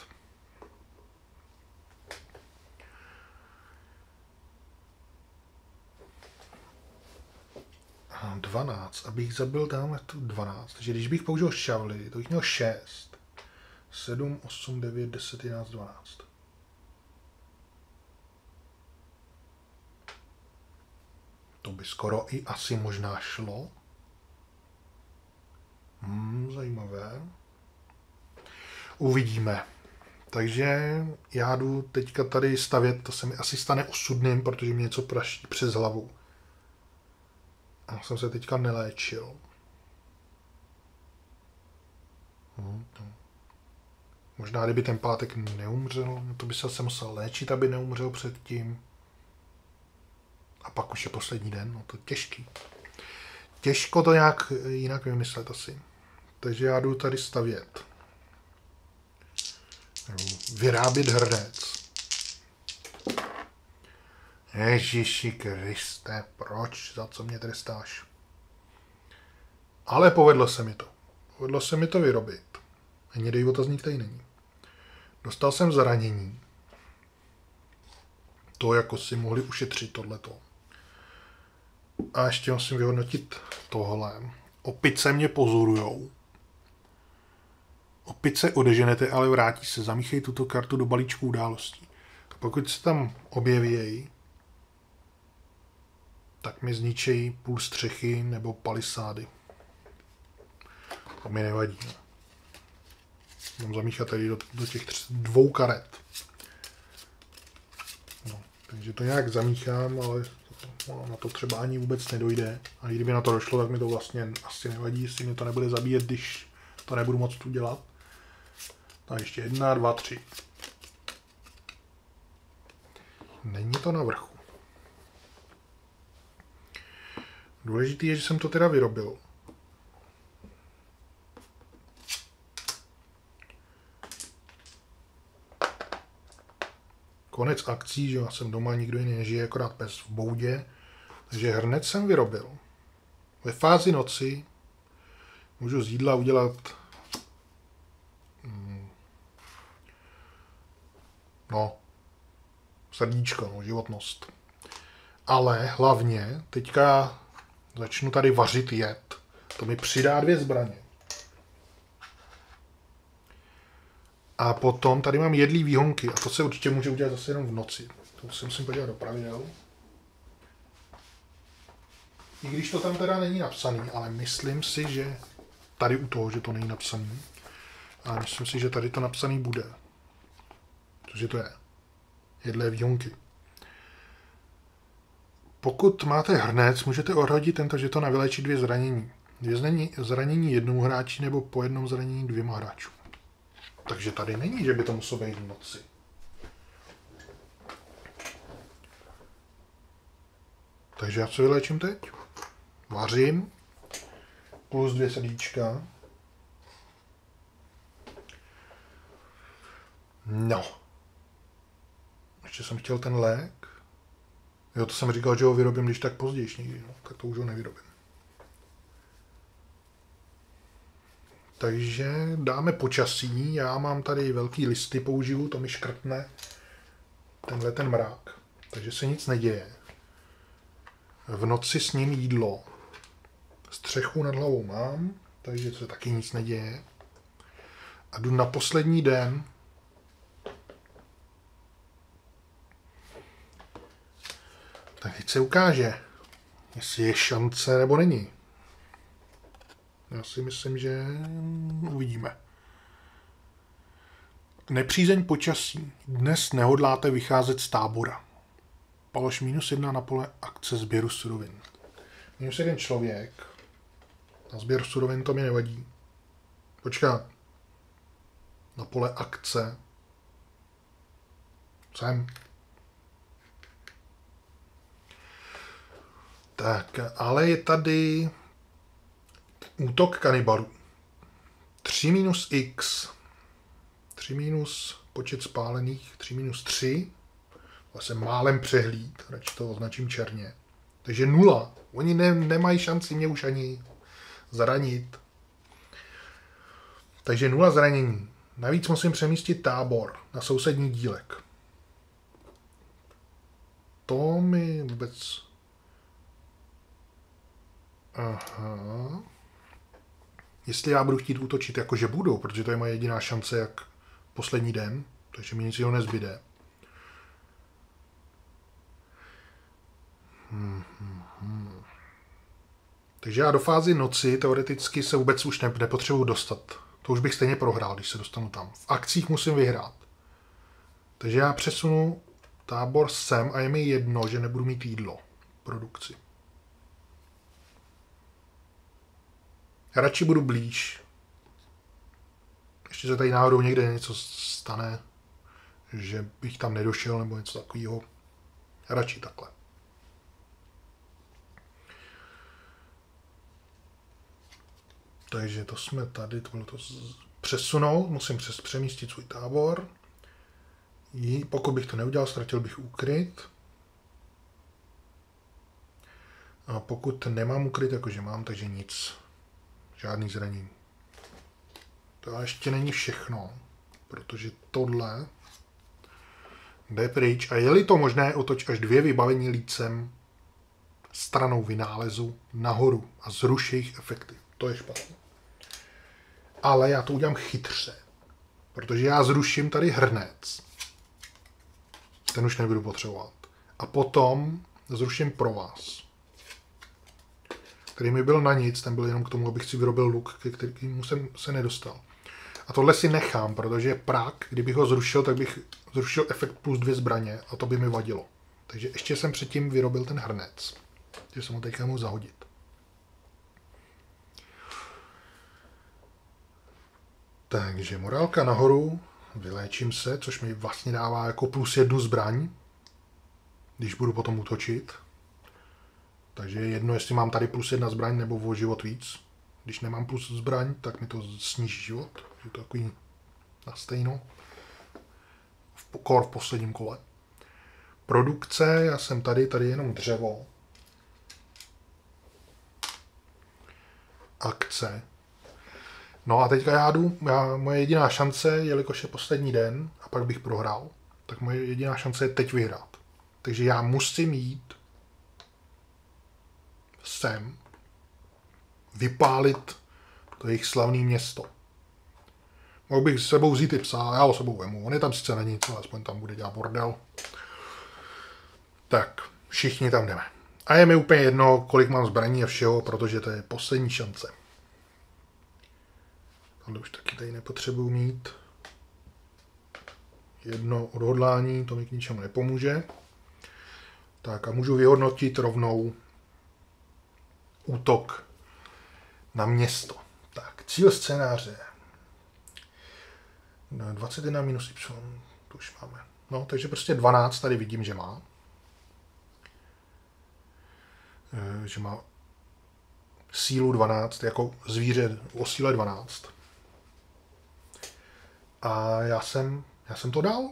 A dvanáct. Abych zabil tamhle tu dvanáct. Takže když bych použil šavly, to bych měl šest. sedm, osm, devět, deset, jedenáct, dvanáct. To by skoro i asi možná šlo. Hmm, zajímavé. Uvidíme. Takže já jdu teďka tady stavět, to se mi asi stane osudným, protože mě něco praští přes hlavu. A jsem se teďka neléčil. Hmm, no. Možná, kdyby ten pátek neumřel, to by se asi musel léčit, aby neumřel předtím. A pak už je poslední den, no to je těžký. Těžko to nějak jinak vymyslet asi. Takže já jdu tady stavět. Vyrábět hrnec. Ježiši Kriste, proč? Za co mě trestáš? Ale povedlo se mi to. Povedlo se mi to vyrobit. Hnědej otazník tady není. Dostal jsem zranění. To jako si mohli ušetřit tohleto. A ještě musím vyhodnotit tohle. Opice mě pozorujou. Opice odeženete, ale vrátí se. Zamíchej tuto kartu do balíčku událostí. A pokud se tam objeví, tak mi zničejí půl střechy nebo palisády. To mi nevadí. Mám zamíchat tady do, do těch tři, dvou karet. No, takže to nějak zamíchám, ale no, na to třeba ani vůbec nedojde. A i kdyby na to došlo, tak mi to vlastně asi nevadí, jestli mi to nebude zabíjet, když to nebudu moc udělat. Tak ještě jedna, dva, tři. Není to na vrchu. Důležitý je, že jsem to teda vyrobil. Konec akcí, že já jsem doma, nikdo jiný nežije, akorát pes v boudě. Takže hrnec jsem vyrobil. Ve fázi noci můžu z jídla udělat hmm, no srdíčko, no, životnost. Ale hlavně teďka začnu tady vařit jed. To mi přidá dvě zbraně. A potom tady mám jedlý výhonky a to se určitě může udělat zase jenom v noci. To si musím podívat do pravidel. I když to tam teda není napsaný, ale myslím si, že tady u toho, že to není napsaný. A myslím si, že tady to napsaný bude. Cože to je? Jedlé výhonky. Pokud máte hrnec, můžete odhodit tento žeton a vylečit dvě zranění. Dvě zranění jednomu hráči nebo po jednom zranění dvěma hráčům. Takže tady není, že by to muselo být v noci. Takže já se vylečím teď. Vařím. Plus dvě srdíčka. No. Ještě jsem chtěl ten lék. Jo, to jsem říkal, že ho vyrobím, když tak později někdy. No, tak to už ho nevyrobím. Takže dáme počasí. Já mám tady velký listy, použiju, to mi škrtne tenhle ten mrák. Takže se nic neděje. V noci s ním jídlo. Střechu nad hlavou mám, takže se taky nic neděje. A jdu na poslední den. Tak teď se ukáže, jestli je šance nebo není. Já si myslím, že uvidíme. Nepřízeň počasí. Dnes nehodláte vycházet z tábora. Polož minus jedna na pole akce sběru surovin. Minus jeden člověk. Na sběr surovin to mi nevadí. Počkat. Na pole akce. Jsem. Tak, ale je tady útok kanibalů. tři minus x. tři minus počet spálených. tři minus tři. Vlastně málem přehlíd. Radši to označím černě. Takže nula. Oni ne, nemají šanci mě už ani zranit. Takže nula zranění. Navíc musím přemístit tábor na sousední dílek. To mi vůbec... Aha. Jestli já budu chtít útočit, jakože budu, protože to je moje jediná šance, jak poslední den, takže mi nic jiného nezbyde. Hmm, hmm, hmm. Takže já do fázy noci teoreticky se vůbec už ne, nepotřebuji dostat. To už bych stejně prohrál, když se dostanu tam. V akcích musím vyhrát. Takže já přesunu tábor sem a je mi jedno, že nebudu mít jídlo. Produkci. Já radši budu blíž. Ještě se tady náhodou někde něco stane, že bych tam nedošel nebo něco takového. Já radši takhle. Takže to jsme tady, to bylo to přesunout, musím přes přemístit svůj tábor. I pokud bych to neudělal, ztratil bych úkryt. A pokud nemám úkryt, jakože mám, takže nic. Žádný zranění. To ještě není všechno, protože tohle jde pryč. A je-li to možné, otoč až dvě vybavení lícem stranou vynálezu nahoru a zruš jejich efekty. To je špatné. Ale já to udělám chytře, protože já zruším tady hrnec. Ten už nebudu potřebovat. A potom zruším provaz, který mi byl na nic, ten byl jenom k tomu, abych si vyrobil luk, ke kterému jsem se nedostal. A tohle si nechám, protože prak, kdybych ho zrušil, tak bych zrušil efekt plus dvě zbraně a to by mi vadilo. Takže ještě jsem předtím vyrobil ten hrnec, že jsem ho teďka mohl zahodit. Takže morálka nahoru, vyléčím se, což mi vlastně dává jako plus jednu zbraň, když budu potom útočit. Takže je jedno, jestli mám tady plus jedna zbraň nebo o život víc. Když nemám plus zbraň, tak mi to sníží život. Je to takový na stejno. V, kor v posledním kole. Produkce, já jsem tady, tady jenom dřevo. Akce. No a teďka já jdu, já, moje jediná šance, jelikož je poslední den a pak bych prohrál, tak moje jediná šance je teď vyhrát. Takže já musím jít sem, vypálit to jejich slavné město. Mohl bych s sebou vzít i psa, já ho sebou vemu, on je tam sice není, co aspoň tam bude dělat bordel. Tak, všichni tam jdeme. A je mi úplně jedno, kolik mám zbraní a všeho, protože to je poslední šance. Tohle už taky tady nepotřebuji mít. Jedno odhodlání, to mi k ničemu nepomůže. Tak a můžu vyhodnotit rovnou útok na město. Tak, cíl scénáře. dvacet jedna minus Y, to už máme. No, takže prostě dvanáct tady vidím, že má. E, že má sílu dvanáct, jako zvíře o síle dvanáct. A já jsem, já jsem to dal.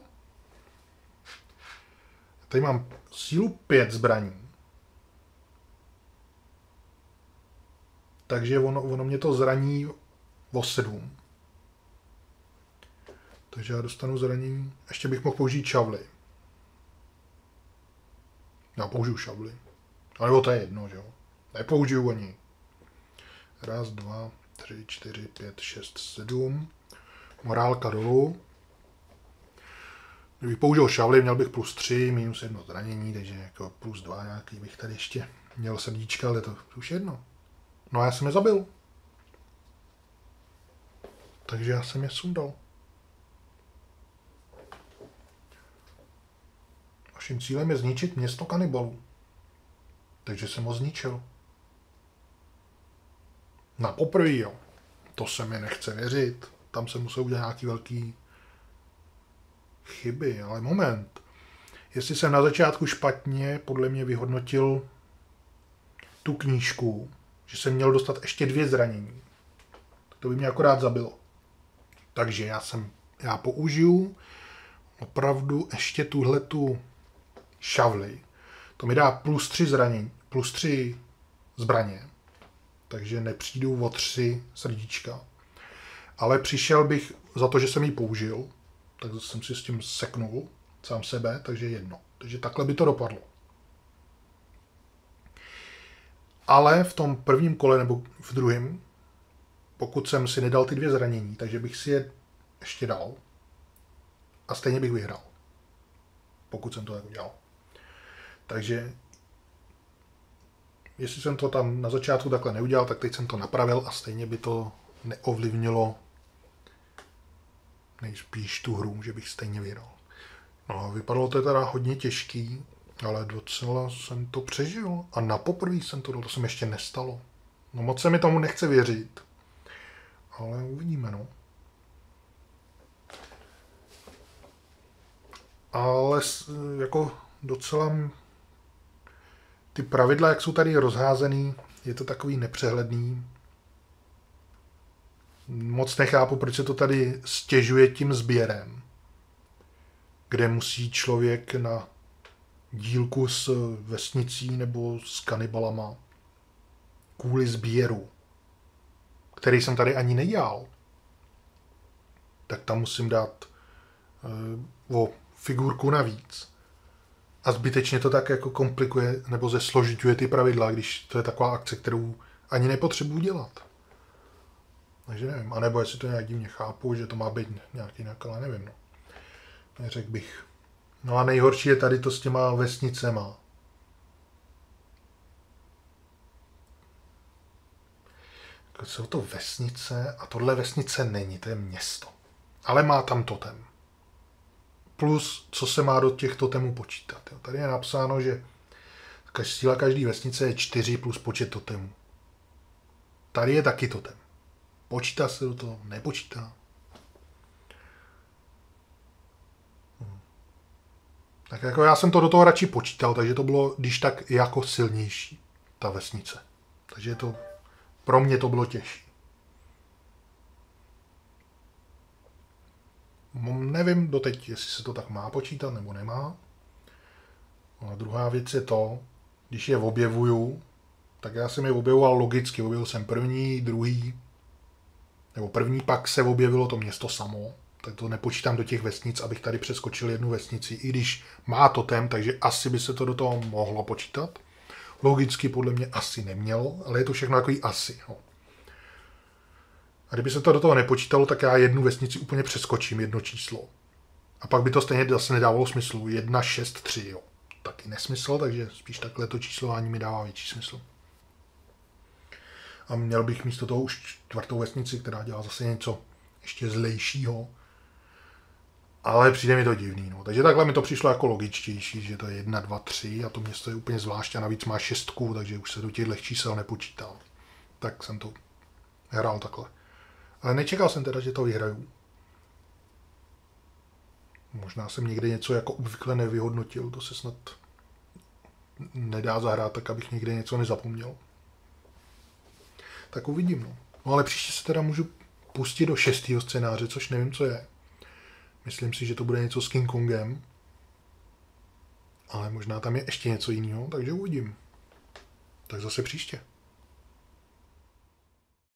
Tady mám sílu pět zbraní. Takže ono, ono mě to zraní o sedm. Takže já dostanu zranění. Ještě bych mohl použít šavly. Já použiju šavly. Ale to je jedno, že jo. Nepoužiju ani. Raz, dva, tři, čtyři, pět, šest, sedm. Morálka dolů. Kdybych použil šavly, měl bych plus tři, minus jedno zranění, takže jako plus dva nějaký bych tady ještě měl srdíčka, ale to už jedno. No a já jsem je zabil. Takže já jsem je sundal. Naším cílem je zničit město kanibalů. Takže jsem ho zničil. Na poprvé, jo. To se mi nechce věřit. Tam se musel udělat nějaký velký chyby, ale moment. Jestli jsem na začátku špatně podle mě vyhodnotil tu knížku, že jsem měl dostat ještě dvě zranění, to by mě akorát zabilo. Takže já jsem, já použiju opravdu ještě tuhletu šavli. To mi dá plus tři zranění, plus tři zbraně. Takže nepřijdu o tři srdíčka. Ale přišel bych za to, že jsem ji použil, tak jsem si s tím seknul sám sebe, takže jedno. Takže takhle by to dopadlo. Ale v tom prvním kole nebo v druhém, pokud jsem si nedal ty dvě zranění, takže bych si je ještě dal a stejně bych vyhrál. Pokud jsem to tak udělal. Takže jestli jsem to tam na začátku takhle neudělal, tak teď jsem to napravil a stejně by to neovlivnilo nejspíš tu hru, že bych stejně vyhrál. No a vypadalo to teda hodně těžký, ale docela jsem to přežil. A na poprvé jsem to, to se mi ještě nestalo. No moc se mi tomu nechce věřit. Ale uvidíme, no. Ale jako docela ty pravidla, jak jsou tady rozházený, je to takový nepřehledný. Moc nechápu, proč se to tady stěžuje tím sběrem, kde musí člověk na dílku s vesnicí nebo s kanibalama kvůli sběru, který jsem tady ani nedělal, tak tam musím dát uh, o figurku navíc. A zbytečně to tak jako komplikuje nebo zesložiťuje ty pravidla, když to je taková akce, kterou ani nepotřebuji dělat. Takže nevím, anebo jestli to nějak divně chápu, že to má být nějak jinak, ale nevím, no. Neřekl bych. No a nejhorší je tady to s těma vesnicema. Jsou to vesnice a tohle vesnice není, to je město. Ale má tam totem. Plus, co se má do těch totemů počítat. Jo. Tady je napsáno, že síla každé vesnice je čtyři plus počet totemů. Tady je taky totem. Počítá se do toho? Nepočítá. Hm. Tak jako já jsem to do toho radši počítal, takže to bylo když tak jako silnější, ta vesnice. Takže to, pro mě to bylo těžší. Nevím doteď, jestli se to tak má počítat nebo nemá. A druhá věc je to, když je objevuju, tak já jsem je objevoval logicky. Objevil jsem první, druhý, nebo první, pak se objevilo to město samo. Tak to nepočítám do těch vesnic, abych tady přeskočil jednu vesnici. I když má totem, takže asi by se to do toho mohlo počítat. Logicky podle mě asi nemělo, ale je to všechno takový asi. No. A kdyby se to do toho nepočítalo, tak já jednu vesnici úplně přeskočím, jedno číslo. A pak by to stejně zase nedávalo smyslu. jedna, šest, tři, jo. Taky nesmysl, takže spíš takhle to číslování mi dává větší smysl. A měl bych místo toho už čtvrtou vesnici, která dělá zase něco ještě zlejšího. Ale přijde mi to divný, no. Takže takhle mi to přišlo jako logičtější, že to je jedna, dva, tři a to město je úplně zvlášť a navíc má šestku, takže už se do těchto čísel nepočítal. Tak jsem to hrál takhle. Ale nečekal jsem teda, že to vyhraju. Možná jsem někde něco jako obvykle nevyhodnotil, to se snad nedá zahrát, tak abych někde něco nezapomněl. Tak uvidím, no. No ale příště se teda můžu pustit do šestého scénáře, což nevím, co je. Myslím si, že to bude něco s King Kongem. Ale možná tam je ještě něco jiného, takže uvidím. Tak zase příště.